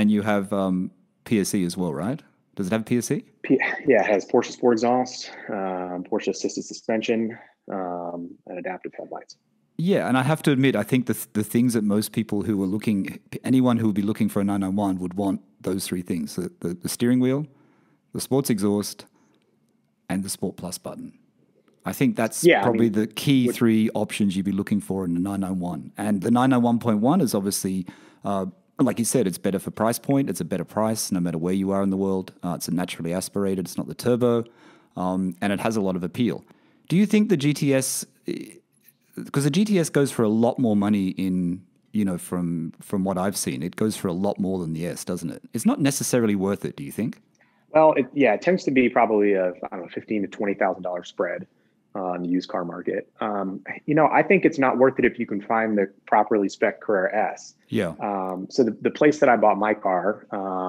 PSE as well, right? Does it have PSE? Yeah, it has Porsche Sport exhaust, Porsche assisted suspension, and adaptive headlights. Yeah, and I have to admit, I think the things that most people who are anyone who would be looking for a 991 would want those three things: the steering wheel, the sports exhaust, and the Sport Plus button. I think that's probably the key three options you'd be looking for in the 991. And the 991.1 is obviously, like you said, it's better for price point. It's a better price no matter where you are in the world. It's a naturally aspirated. It's not the turbo. And it has a lot of appeal. Do you think the GTS, because the GTS goes for a lot more money from what I've seen, it goes for a lot more than the S, doesn't it? It's not necessarily worth it, do you think? Well, it tends to be probably a $15,000 to $20,000 spread on the used car market. I think it's not worth it if you can find the properly spec Carrera S. Yeah. So the place that I bought my car,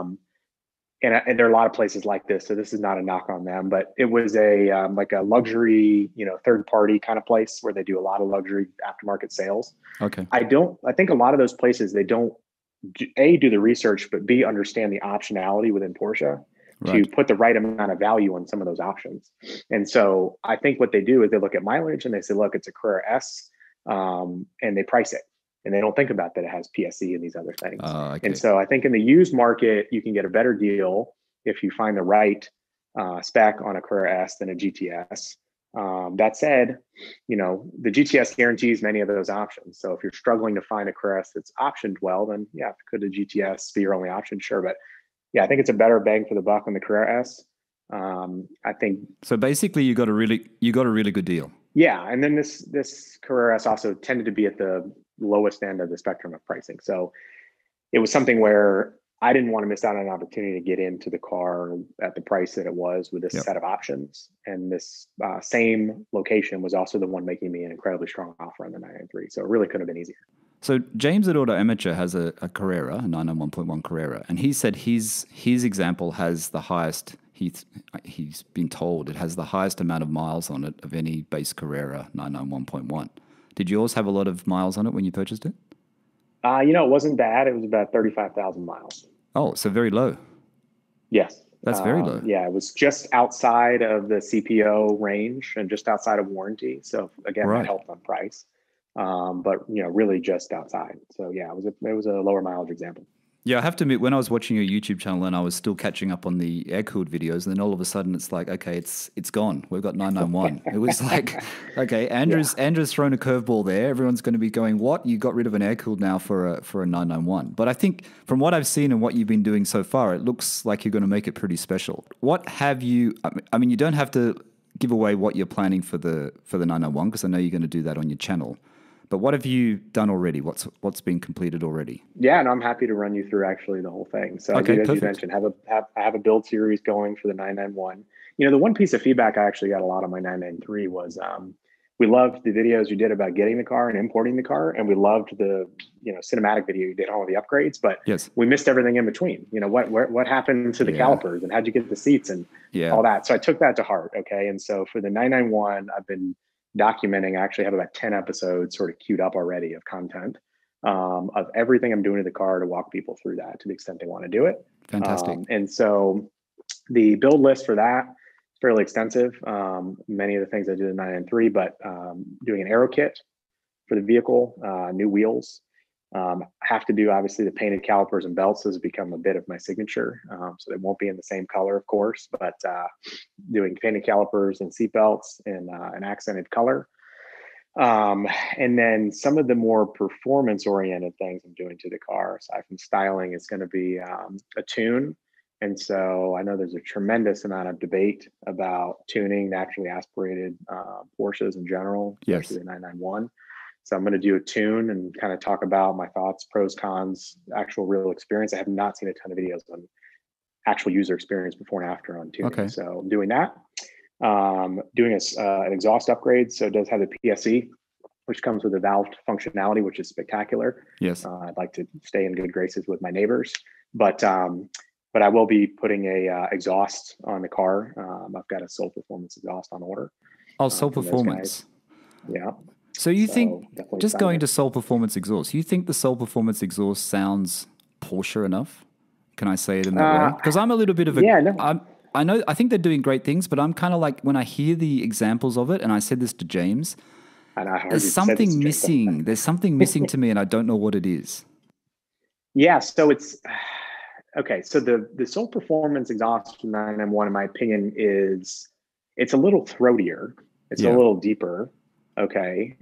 and there are a lot of places like this, so this is not a knock on them, but it was a like a luxury, third party kind of place where they do a lot of luxury aftermarket sales. Okay. I think a lot of those places, they don't do the research, but B, understand the optionality within Porsche. to put the right amount of value on some of those options. And so I think what they do is they look at mileage and they say, look, it's a Carrera S, and they price it. And they don't think about that it has PSE and these other things. Okay. And so I think in the used market, you can get a better deal if you find the right spec on a Carrera S than a GTS. That said, you know, the GTS guarantees many of those options. So if you're struggling to find a Carrera S that's optioned well, then yeah, could a GTS be your only option? Sure. But yeah, I think it's a better bang for the buck on the Carrera S. I think. So basically you got a really good deal. Yeah. And then this Carrera S also tended to be at the lowest end of the spectrum of pricing. So it was something where I didn't want to miss out on an opportunity to get into the car at the price that it was with this set of options. And this same location was also the one making me an incredibly strong offer on the 993. So it really couldn't have been easier. So James at Auto Amateur has a Carrera, a 991.1 Carrera, and he said his example has the highest, he's been told it has the highest amount of miles on it of any base Carrera 991.1. Did yours have a lot of miles on it when you purchased it? You know, it wasn't bad. It was about 35,000 miles. Oh, so very low. Yes. That's very low. Yeah, it was just outside of the CPO range and just outside of warranty. So again, that helped on price. But you know, really just outside. So yeah, it was a lower mileage example. Yeah, I have to admit, when I was watching your YouTube channel and I was still catching up on the air-cooled videos, and then all of a sudden it's like, okay, it's gone. We've got 991. It was like, okay, Andrew's thrown a curveball there. Everyone's going to be going, what? You got rid of an air-cooled now for a 991. But I think from what I've seen and what you've been doing so far, it looks like you're going to make it pretty special. What have you, I mean, you don't have to give away what you're planning for the 991 because I know you're going to do that on your channel. But what have you done already? What's been completed already? Yeah, and I'm happy to run you through actually the whole thing. So as you mentioned, I have a build series going for the 991. You know, the one piece of feedback I actually got a lot on my 993 was we loved the videos you did about getting the car and importing the car, and we loved the cinematic video you did on all of the upgrades. But we missed everything in between. You know, what happened to the calipers and how'd you get the seats and all that. So I took that to heart. Okay, and so for the 991, I've been documenting. I actually have about 10 episodes sort of queued up already of content of everything I'm doing to the car to walk people through that to the extent they want to do it. Fantastic. And so the build list for that is fairly extensive. Many of the things I did in 993, but doing an aero kit for the vehicle, new wheels. Have to do obviously the painted calipers and belts has become a bit of my signature. So they won't be in the same color, of course, but doing painted calipers and seat belts in an accented color. And then some of the more performance oriented things I'm doing to the car, aside from styling, is going to be a tune. And so I know there's a tremendous amount of debate about tuning naturally aspirated Porsches in general, especially the 991. So I'm going to do a tune and kind of talk about my thoughts, pros, cons, actual real experience. I have not seen a ton of videos on actual user experience before and after on tuning. Okay. So I'm doing that. Doing an exhaust upgrade. So it does have the PSE, which comes with the valve functionality, which is spectacular. Yes. I'd like to stay in good graces with my neighbors, but I will be putting a exhaust on the car. I've got a Soul Performance exhaust on order. Oh, Soul Performance. Yeah. So you think, just going to Soul Performance exhaust, you think the Soul Performance exhaust sounds Porsche enough? Can I say it in that way? Because I'm a little bit of a... I think they're doing great things, but I'm kind of like, when I hear the examples of it, and I said this to James, there's something missing. There's something missing to me, and I don't know what it is. Yeah, so it's... Okay, so the Soul Performance exhaust from 991, in my opinion, it's a little throatier. It's a little deeper. Okay.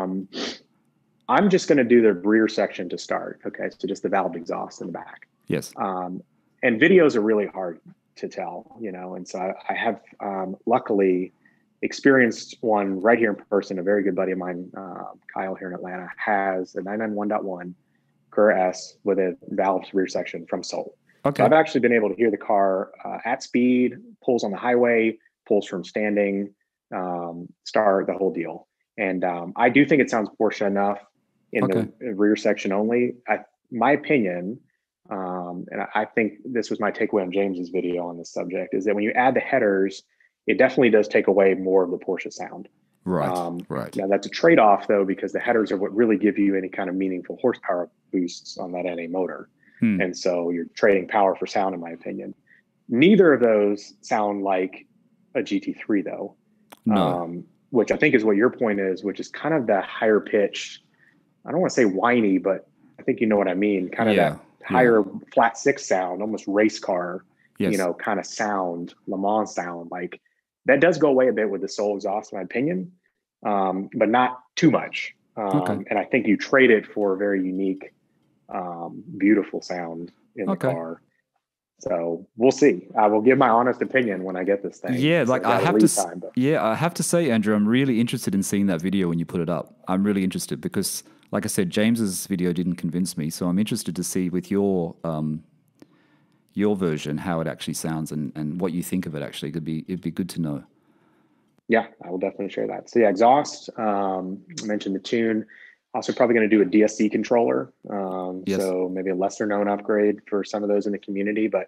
I'm just going to do the rear section to start. Okay. So just the valved exhaust in the back. Yes. And videos are really hard to tell, and so I have luckily experienced one right here in person. A very good buddy of mine, Kyle here in Atlanta, has a 991.1 Carrera S with a valved rear section from Soul. Okay. So I've actually been able to hear the car at speed, pulls on the highway, pulls from standing, start, the whole deal. And I do think it sounds Porsche enough in the rear section only. My opinion, and I think this was my takeaway on James's video on this subject, is that when you add the headers, it definitely does take away more of the Porsche sound. Right, right. Now that's a trade-off though, because the headers are what really give you any kind of meaningful horsepower boosts on that NA motor. And so you're trading power for sound, in my opinion. Neither of those sound like a GT3 though. No. Which I think is what your point is, which is kind of the higher pitch. I don't want to say whiny, but I think you know what I mean. Kind of that higher flat six sound, almost race car, yes. Kind of sound, Le Mans sound. Like that does go away a bit with the Soul exhaust, in my opinion, but not too much. And I think you trade it for a very unique, beautiful sound in the car. So we'll see. I will give my honest opinion when I get this thing. Yeah, like I have to say, Andrew, I'm really interested in seeing that video when you put it up. I'm really interested because, like I said, James's video didn't convince me, so I'm interested to see with your version how it actually sounds and what you think of it. Actually, it'd be good to know. Yeah, I will definitely share that. So yeah, exhaust. I mentioned the tune. Also, probably going to do a DSC controller. So maybe a lesser known upgrade for some of those in the community. But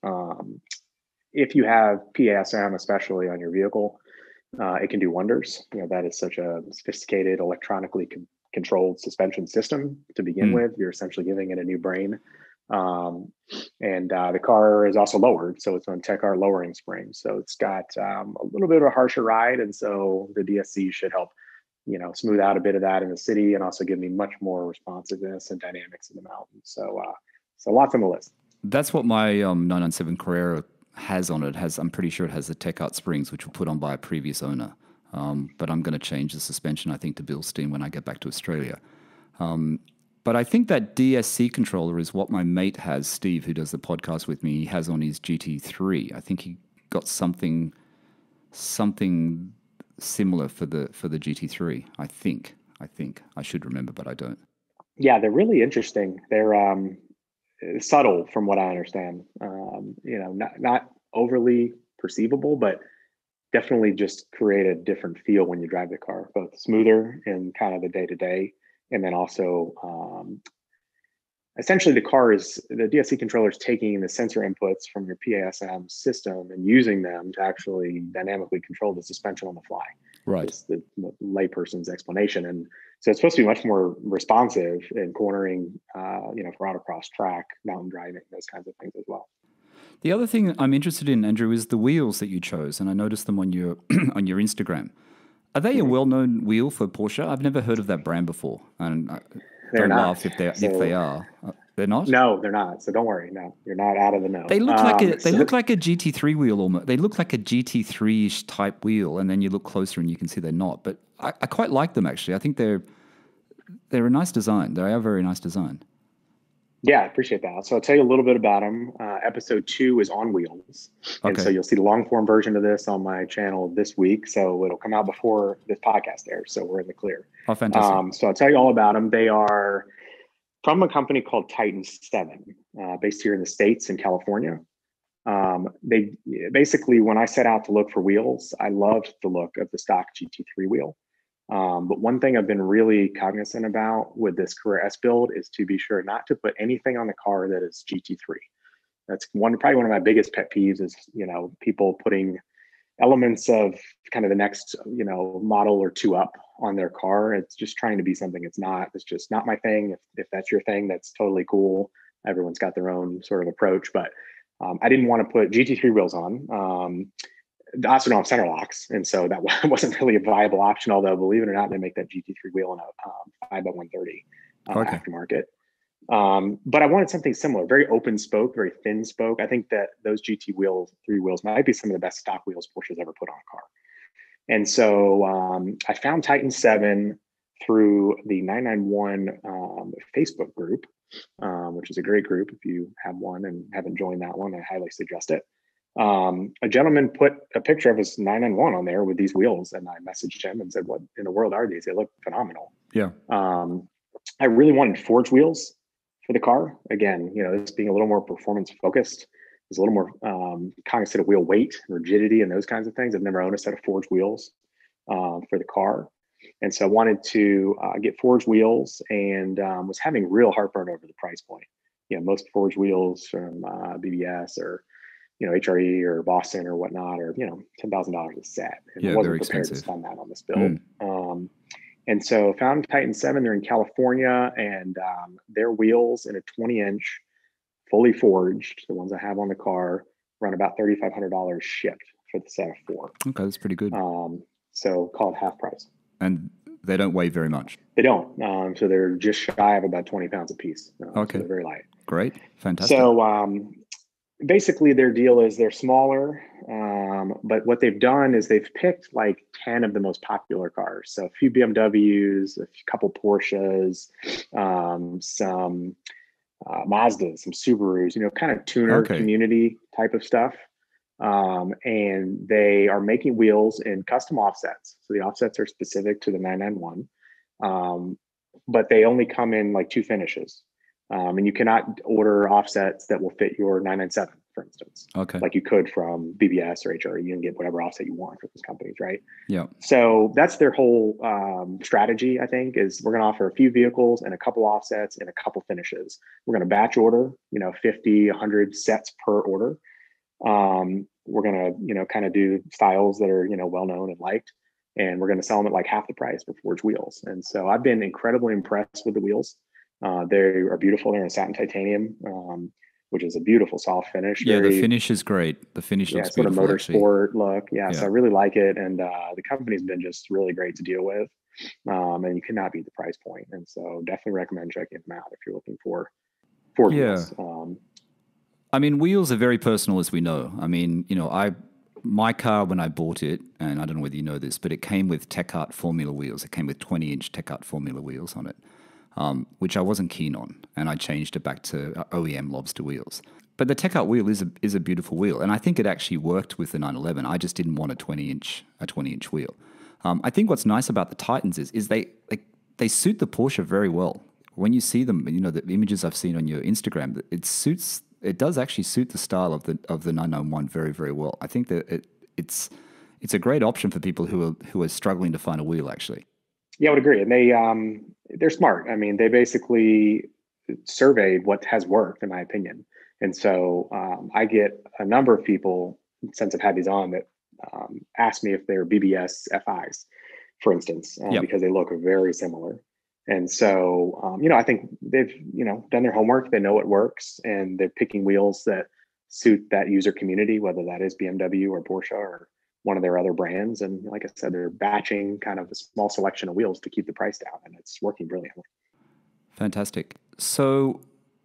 if you have PASM, especially on your vehicle, it can do wonders. That is such a sophisticated, electronically controlled suspension system to begin with. You're essentially giving it a new brain. And the car is also lowered. So it's on Tech-R lowering springs. So it's got a little bit of a harsher ride. And so the DSC should help smooth out a bit of that in the city and also give me much more responsiveness and dynamics in the mountains. So lots on the list. That's what my 997 Carrera has on it. I'm pretty sure it has the Tech-R springs, which were put on by a previous owner. But I'm going to change the suspension, I think, to Bilstein when I get back to Australia. But I think that DSC controller is what my mate has, Steve, who does the podcast with me. He has on his GT3. I think he got something similar for the GT3. I think I should remember, but I don't. Yeah, they're really interesting. They're subtle, from what I understand. Not overly perceivable, but definitely just create a different feel when you drive the car, both smoother in kind of the day to day, and then also essentially the DSC controller is taking the sensor inputs from your PASM system and using them to actually dynamically control the suspension on the fly. Right. It's the layperson's explanation. And so it's supposed to be much more responsive in cornering, for autocross track, mountain driving, those kinds of things as well. The other thing I'm interested in, Andrew, is the wheels that you chose, and I noticed them on your on your Instagram. Are they a well-known wheel for Porsche? I've never heard of that brand before, and don't laugh if they are. They're not? No, they're not. So don't worry. No, you're not out of the know. They look like a GT3 wheel almost. They look like a GT3-ish type wheel, and then you look closer and you can see they're not. But I quite like them actually. I think they're a nice design. They are a very nice design. Yeah, I appreciate that. So I'll tell you a little bit about them. Episode 2 is on wheels. And so you'll see the long form version of this on my channel this week. So it'll come out before this podcast airs. So we're in the clear. Oh, fantastic. So I'll tell you all about them. They are from a company called Titan 7, based here in the States in California. They basically, when I set out to look for wheels, I loved the look of the stock GT3 wheel. But one thing I've been really cognizant about with this Carrera S build is to be sure not to put anything on the car that is GT3. That's probably one of my biggest pet peeves is, people putting elements of kind of the next, model or two up on their car. It's just trying to be something it's not. It's just not my thing. If that's your thing, that's totally cool. Everyone's got their own sort of approach, but I didn't want to put GT3 wheels on. I also don't have center locks, and so that wasn't really a viable option. Although, believe it or not, they make that GT3 wheel in a 5x130 aftermarket. But I wanted something similar, very open spoke, very thin spoke. I think that those GT3 wheels might be some of the best stock wheels Porsche's ever put on a car. And so I found Titan 7 through the 991 Facebook group, which is a great group. If you have one and haven't joined that one, I highly suggest it. A gentleman put a picture of his 991 on there with these wheels, and I messaged him and said, "What in the world are these? They look phenomenal." Yeah. I really wanted forged wheels for the car. Again, this being a little more performance focused, there's a little more cognizant of wheel weight, rigidity, and those kinds of things. I've never owned a set of forged wheels for the car, and so I wanted to get forged wheels, and was having real heartburn over the price point. Most forged wheels from BBS or HRE or Boston or whatnot, or $10,000 a set. And I wasn't prepared to spend that on this build. And so found Titan 7. They're in California, and their wheels in a 20-inch, fully forged, the ones I have on the car, run about $3,500 shipped for the set of 4. Okay, that's pretty good. So called half price. And they don't weigh very much. They don't. So they're just shy of about 20 pounds a piece. Okay. So they're very light. Great. Fantastic. So basically their deal is they're smaller, but what they've done is they've picked like 10 of the most popular cars. So a few BMWs, a couple Porsches, some Mazdas, some Subarus, kind of tuner community type of stuff. And they are making wheels in custom offsets. So the offsets are specific to the 991, but they only come in like 2 finishes. And you cannot order offsets that will fit your 997, for instance. Okay. Like you could from BBS or HRE. You can get whatever offset you want for those companies, right? Yeah. So that's their whole strategy, I think, is we're going to offer a few vehicles and a couple offsets and a couple finishes. We're going to batch order, 50, 100 sets per order. We're going to, kind of do styles that are, well-known and liked. And we're going to sell them at like half the price for Forged wheels. And so I've been incredibly impressed with the wheels. They are beautiful. They're in satin titanium, which is a beautiful soft finish. Yeah, the finish is great. The finish looks sort beautiful. Of motorsport look. Yeah, so I really like it. And the company's been just really great to deal with. And you cannot beat the price point. And so definitely recommend checking them out if you're looking for wheels. I mean, wheels are very personal, as we know. I mean, my car, when I bought it, and I don't know whether you know this, but it came with Tecart Formula wheels. It came with 20-inch Tecart Formula wheels on it, which I wasn't keen on, and I changed it back to OEM Lobster wheels. But the Tecart wheel is a beautiful wheel, and I think it actually worked with the 911. I just didn't want a 20-inch wheel. I think what's nice about the Titans is they suit the Porsche very well. When you see them, the images I've seen on your Instagram, it does actually suit the style of the 991 very, very well. I think that it's a great option for people who are struggling to find a wheel, actually. Yeah, I would agree. And they're smart. I mean, they basically surveyed what has worked, in my opinion. And so I get a number of people, since I've had these on, that ask me if they're BBS FIs, for instance, because they look very similar. And so, I think they've, done their homework. They know what works, and they're picking wheels that suit that user community, whether that is BMW or Porsche or one of their other brands. And like I said, they're batching kind of a small selection of wheels to keep the price down, and it's working brilliantly. Fantastic. So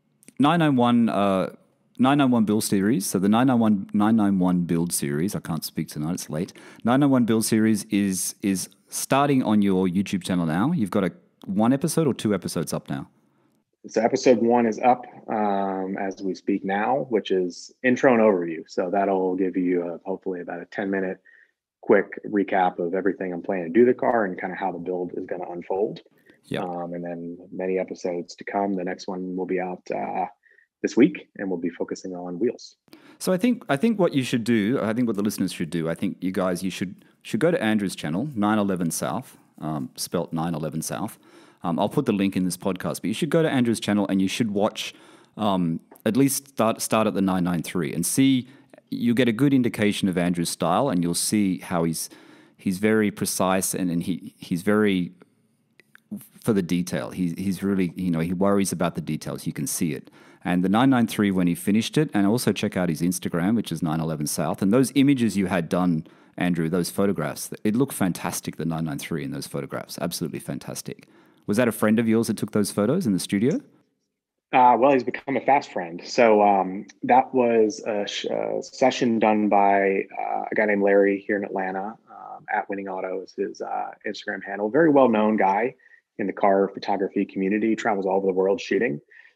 991 build series. So the 991 build series, I can't speak tonight, it's late. 991 build series is starting on your YouTube channel now. You've got 1 episode or 2 episodes up now? So episode 1 is up as we speak now, which is intro and overview. So that'll give you hopefully about a 10-minute quick recap of everything I'm planning to do the car and kind of how the build is going to unfold. Yeah. And then many episodes to come. The next one will be out this week, and we'll be focusing on wheels. So I think what you should do, I think what the listeners should do, I think you guys, you should go to Andrew's channel, 911 South, spelt 911 South. I'll put the link in this podcast, but you should go to Andrew's channel and you should watch, at least start at the 993 and see. You get a good indication of Andrew's style, and you'll see how he's very precise and he's very for the detail. He's really, he worries about the details. You can see it. And the 993 when he finished it, and also check out his Instagram, which is 911 South. And those images you had done, Andrew, those photographs, it looked fantastic, the 993 in those photographs. Absolutely fantastic. Was that a friend of yours that took those photos in the studio? Well, he's become a fast friend. So that was a session done by a guy named Larry here in Atlanta. At Winning Auto is his Instagram handle. Very well-known guy in the car photography community. Travels all over the world shooting.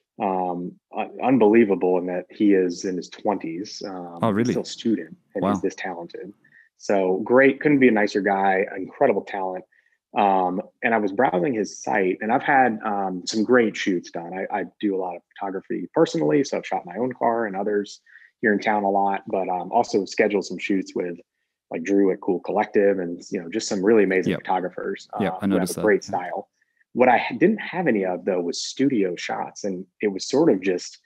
Unbelievable in that he is in his 20s. Oh, really? He's still a student, and wow. He's this talented. So great. Couldn't be a nicer guy. Incredible talent. And I was browsing his site, and I've had some great shoots done. I do a lot of photography personally, so I've shot my own car and others here in town a lot, but also scheduled some shoots with like Drew at Cool Collective, and just some really amazing photographers I who noticed have a great style. What I didn't have any of, though, was studio shots, and it was sort of just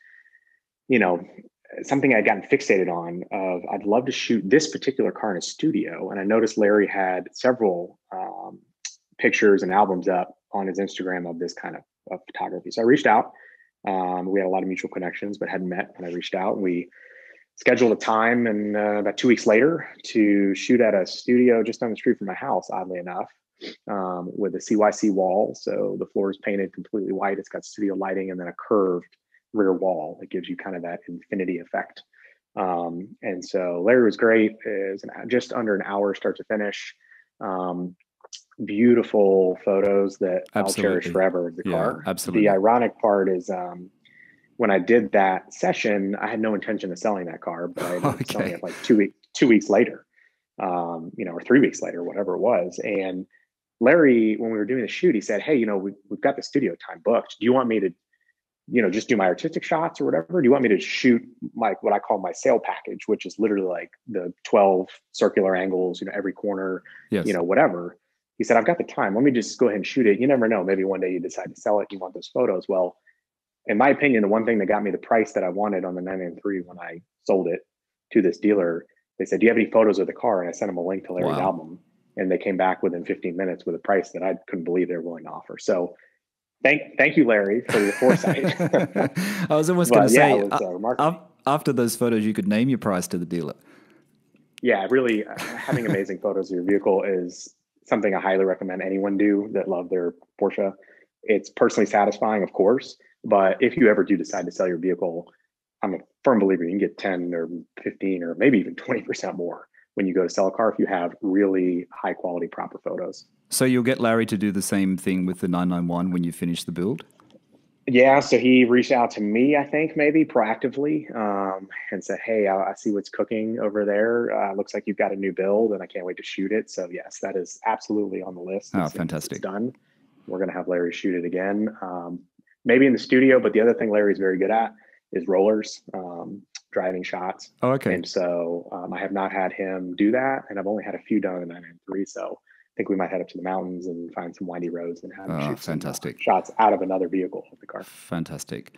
something I'd gotten fixated on. Of I'd love to shoot this particular car in a studio, and I noticed Larry had several pictures and albums up on his Instagram of this kind of photography. So I reached out. We had a lot of mutual connections, but hadn't met when I reached out. We scheduled a time, and about 2 weeks later to shoot at a studio just down the street from my house, oddly enough, with a CYC wall. So the floor is painted completely white. It's got studio lighting and then a curved rear wall that gives you kind of that infinity effect. And so Larry was great. It was just under an hour start to finish. Beautiful photos that I'll cherish forever of the car. Absolutely. The ironic part is when I did that session, I had no intention of selling that car, but I ended up selling it like 2 weeks later, or 3 weeks later, whatever it was. And Larry, when we were doing the shoot, he said, "Hey, we've got the studio time booked. Do you want me to, just do my artistic shots or whatever? Do you want me to shoot what I call my sale package, which is literally like the 12 circular angles, every corner, whatever." He said, "I've got the time. Let me just go ahead and shoot it. You never know. Maybe one day you decide to sell it. You want those photos." Well, in my opinion, the one thing that got me the price that I wanted on the 993 when I sold it to this dealer, they said, "Do you have any photos of the car?" And I sent them a link to Larry's album, and they came back within 15 minutes with a price that I couldn't believe they were willing to offer. So thank you, Larry, for your foresight. I was almost going to say, after those photos, you could name your price to the dealer. Yeah, really, having amazing photos of your vehicle is something I highly recommend anyone do that love their Porsche. It's personally satisfying, of course, but if you ever do decide to sell your vehicle, I'm a firm believer you can get 10 or 15 or maybe even 20% more when you go to sell a car if you have really high quality, proper photos. So you'll get Larry to do the same thing with the 991 when you finish the build? Yeah, so he reached out to me, I think, maybe proactively, and said, "Hey, I see what's cooking over there. Looks like you've got a new build, and I can't wait to shoot it." So yes, that is absolutely on the list. Fantastic. It's done. We're going to have Larry shoot it again, maybe in the studio. But the other thing Larry's very good at is rollers, driving shots. Oh, okay. And so I have not had him do that, and I've only had a few done in the 993. So I think we might head up to the mountains and find some windy roads and have him shoot some shots out of another vehicle with the car. Fantastic.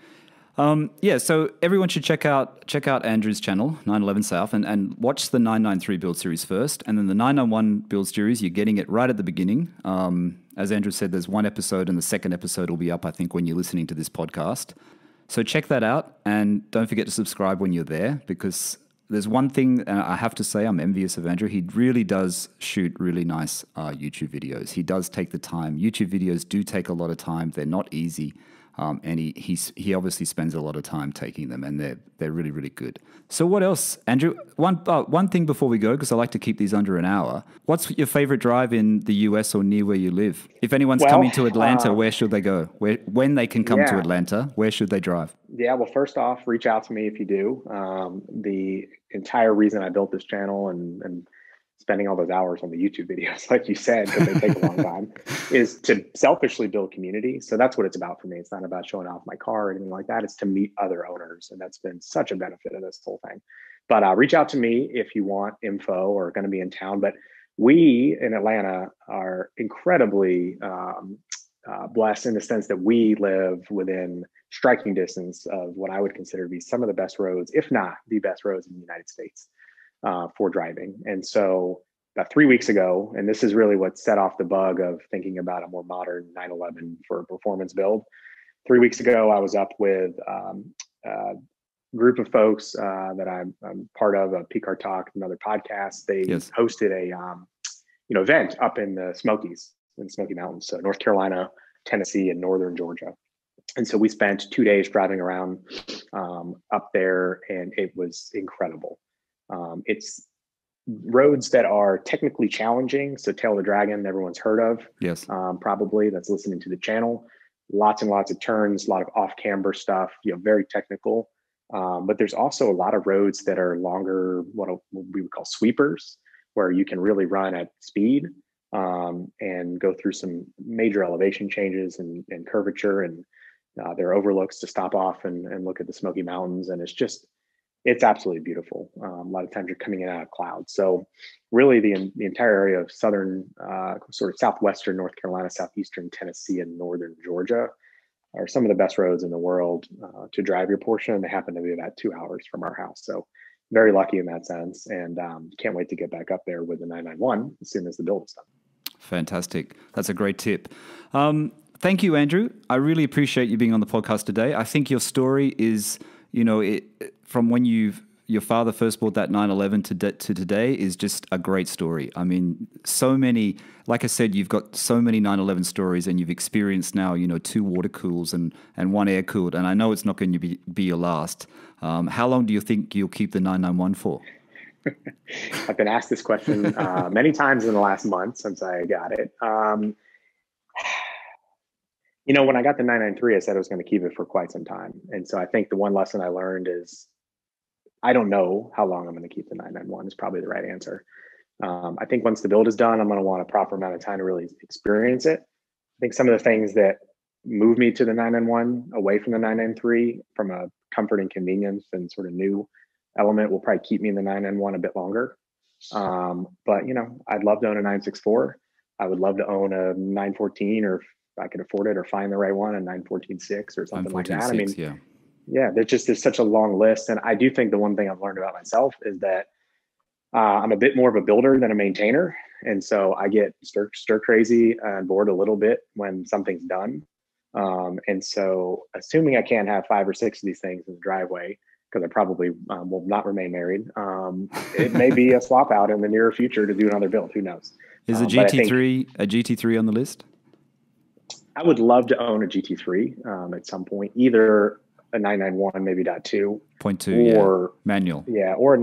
So everyone should check out Andrew's channel, 911 South, and watch the 993 build series first, and then the 991 build series. You're getting it right at the beginning. As Andrew said, there's one episode, and the second episode will be up, I think, when you're listening to this podcast. So check that out, and don't forget to subscribe when you're there, because there's one thing I have to say, I'm envious of Andrew. He really does shoot really nice YouTube videos. He does take the time. YouTube videos do take a lot of time. They're not easy. And he obviously spends a lot of time taking them, and they're really, really good. So what else, Andrew? One thing before we go, because I like to keep these under an hour. What's your favorite drive in the US or near where you live? If anyone's coming to Atlanta, where should they go? When they can come to Atlanta, where should they drive? Yeah, well, first off, reach out to me if you do. The entire reason I built this channel and spending all those hours on the YouTube videos, like you said, because they take a long time, is to selfishly build community. So that's what it's about for me. It's not about showing off my car or anything like that. It's to meet other owners. And that's been such a benefit of this whole thing. But reach out to me if you want info or are going to be in town. But we in Atlanta are incredibly blessed in the sense that we live within striking distance of what I would consider to be some of the best roads, if not the best roads in the United States. For driving. And so about 3 weeks ago, and this is really what set off the bug of thinking about a more modern 911 for a performance build. 3 weeks ago, I was up with a group of folks that I'm part of, PCAR Talk, another podcast. They hosted a event up in the Smokies, in the Smoky Mountains, so North Carolina, Tennessee, and northern Georgia. And so we spent 2 days driving around up there, and it was incredible. It's roads that are technically challenging. So Tail of the Dragon, everyone's heard of. Yes. Probably that's listening to the channel. Lots and lots of turns, a lot of off-camber stuff, very technical. But there's also a lot of roads that are longer, what we would call sweepers, where you can really run at speed and go through some major elevation changes and curvature. And there are overlooks to stop off and look at the Smoky Mountains. And it's absolutely beautiful. A lot of times you're coming in out of clouds. So really the entire area of southern, sort of southwestern North Carolina, southeastern Tennessee, and northern Georgia are some of the best roads in the world to drive your Porsche. And they happen to be about 2 hours from our house. So very lucky in that sense. And can't wait to get back up there with the 991 as soon as the build is done. Fantastic. That's a great tip. Thank you, Andrew. I really appreciate you being on the podcast today. I think your story is, from when you've your father first bought that 911 to today is just a great story. I mean, so many, like I said, you've got so many 911 stories, and you've experienced now, 2 water cools and 1 air cooled. And I know it's not going to be your last. How long do you think you'll keep the 991 for? I've been asked this question many times in the last month since I got it. When I got the 993, I said I was going to keep it for quite some time. And so I think the one lesson I learned is I don't know how long I'm going to keep the 991 is probably the right answer. I think once the build is done, I'm going to want a proper amount of time to really experience it. I think some of the things that move me to the 991 away from the 993 from a comfort and convenience and sort of new element will probably keep me in the 991 a bit longer. But I'd love to own a 964. I would love to own a 914, or if I could afford it or find the right one, a 914.6 or something like that. I mean, there's such a long list. And I do think the one thing I've learned about myself is that I'm a bit more of a builder than a maintainer. And so I get stir crazy and bored a little bit when something's done. And so assuming I can't have 5 or 6 of these things in the driveway, because I probably will not remain married, it may be a swap out in the near future to do another build. Who knows? Is a GT3 on the list? I would love to own a GT3 at some point, either a 991, maybe .2, or manual, or a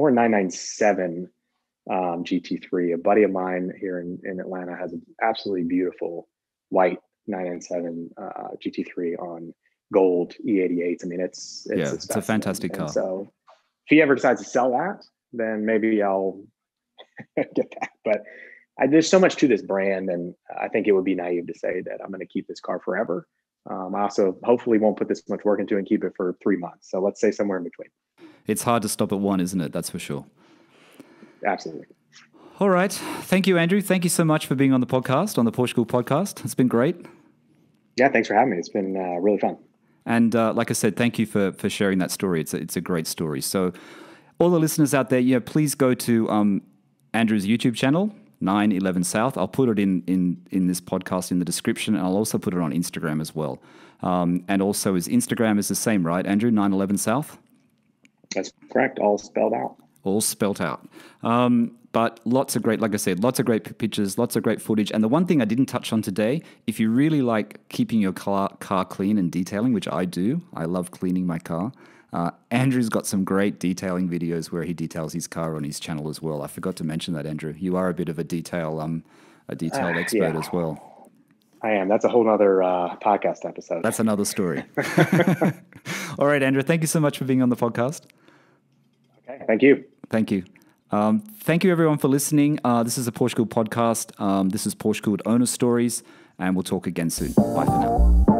997 GT3. A buddy of mine here in Atlanta has an absolutely beautiful white 997 GT3 on gold E88s. I mean, it's a fantastic car. So if he ever decides to sell that, then maybe I'll get that. But there's so much to this brand, and I think it would be naive to say that I'm going to keep this car forever. I also hopefully won't put this much work into it and keep it for 3 months. So let's say somewhere in between. It's hard to stop at 1, isn't it? That's for sure. Absolutely. All right. Thank you, Andrew. Thank you so much for being on the podcast, on the Porsche Cool podcast. It's been great. Yeah, thanks for having me. It's been really fun. And like I said, thank you for sharing that story. It's a great story. So all the listeners out there, please go to Andrew's YouTube channel, 911 South. I'll put it in this podcast in the description, and I'll also put it on Instagram as well. And also his Instagram is the same, right, Andrew? 911 South? That's correct. All spelled out. All spelt out. But lots of great, like I said, lots of great pictures, lots of great footage. And the one thing I didn't touch on today, if you really like keeping your car clean and detailing, which I do, I love cleaning my car. Andrew's got some great detailing videos where he details his car on his channel as well. I forgot to mention that, Andrew. You are a bit of a detail expert as well. I am. That's a whole other podcast episode. That's another story. All right, Andrew. Thank you so much for being on the podcast. Okay. Thank you. Thank you. Thank you, everyone, for listening. This is a Porsche Cool podcast. This is Porsche Cool Owner Stories, and we'll talk again soon. Bye for now.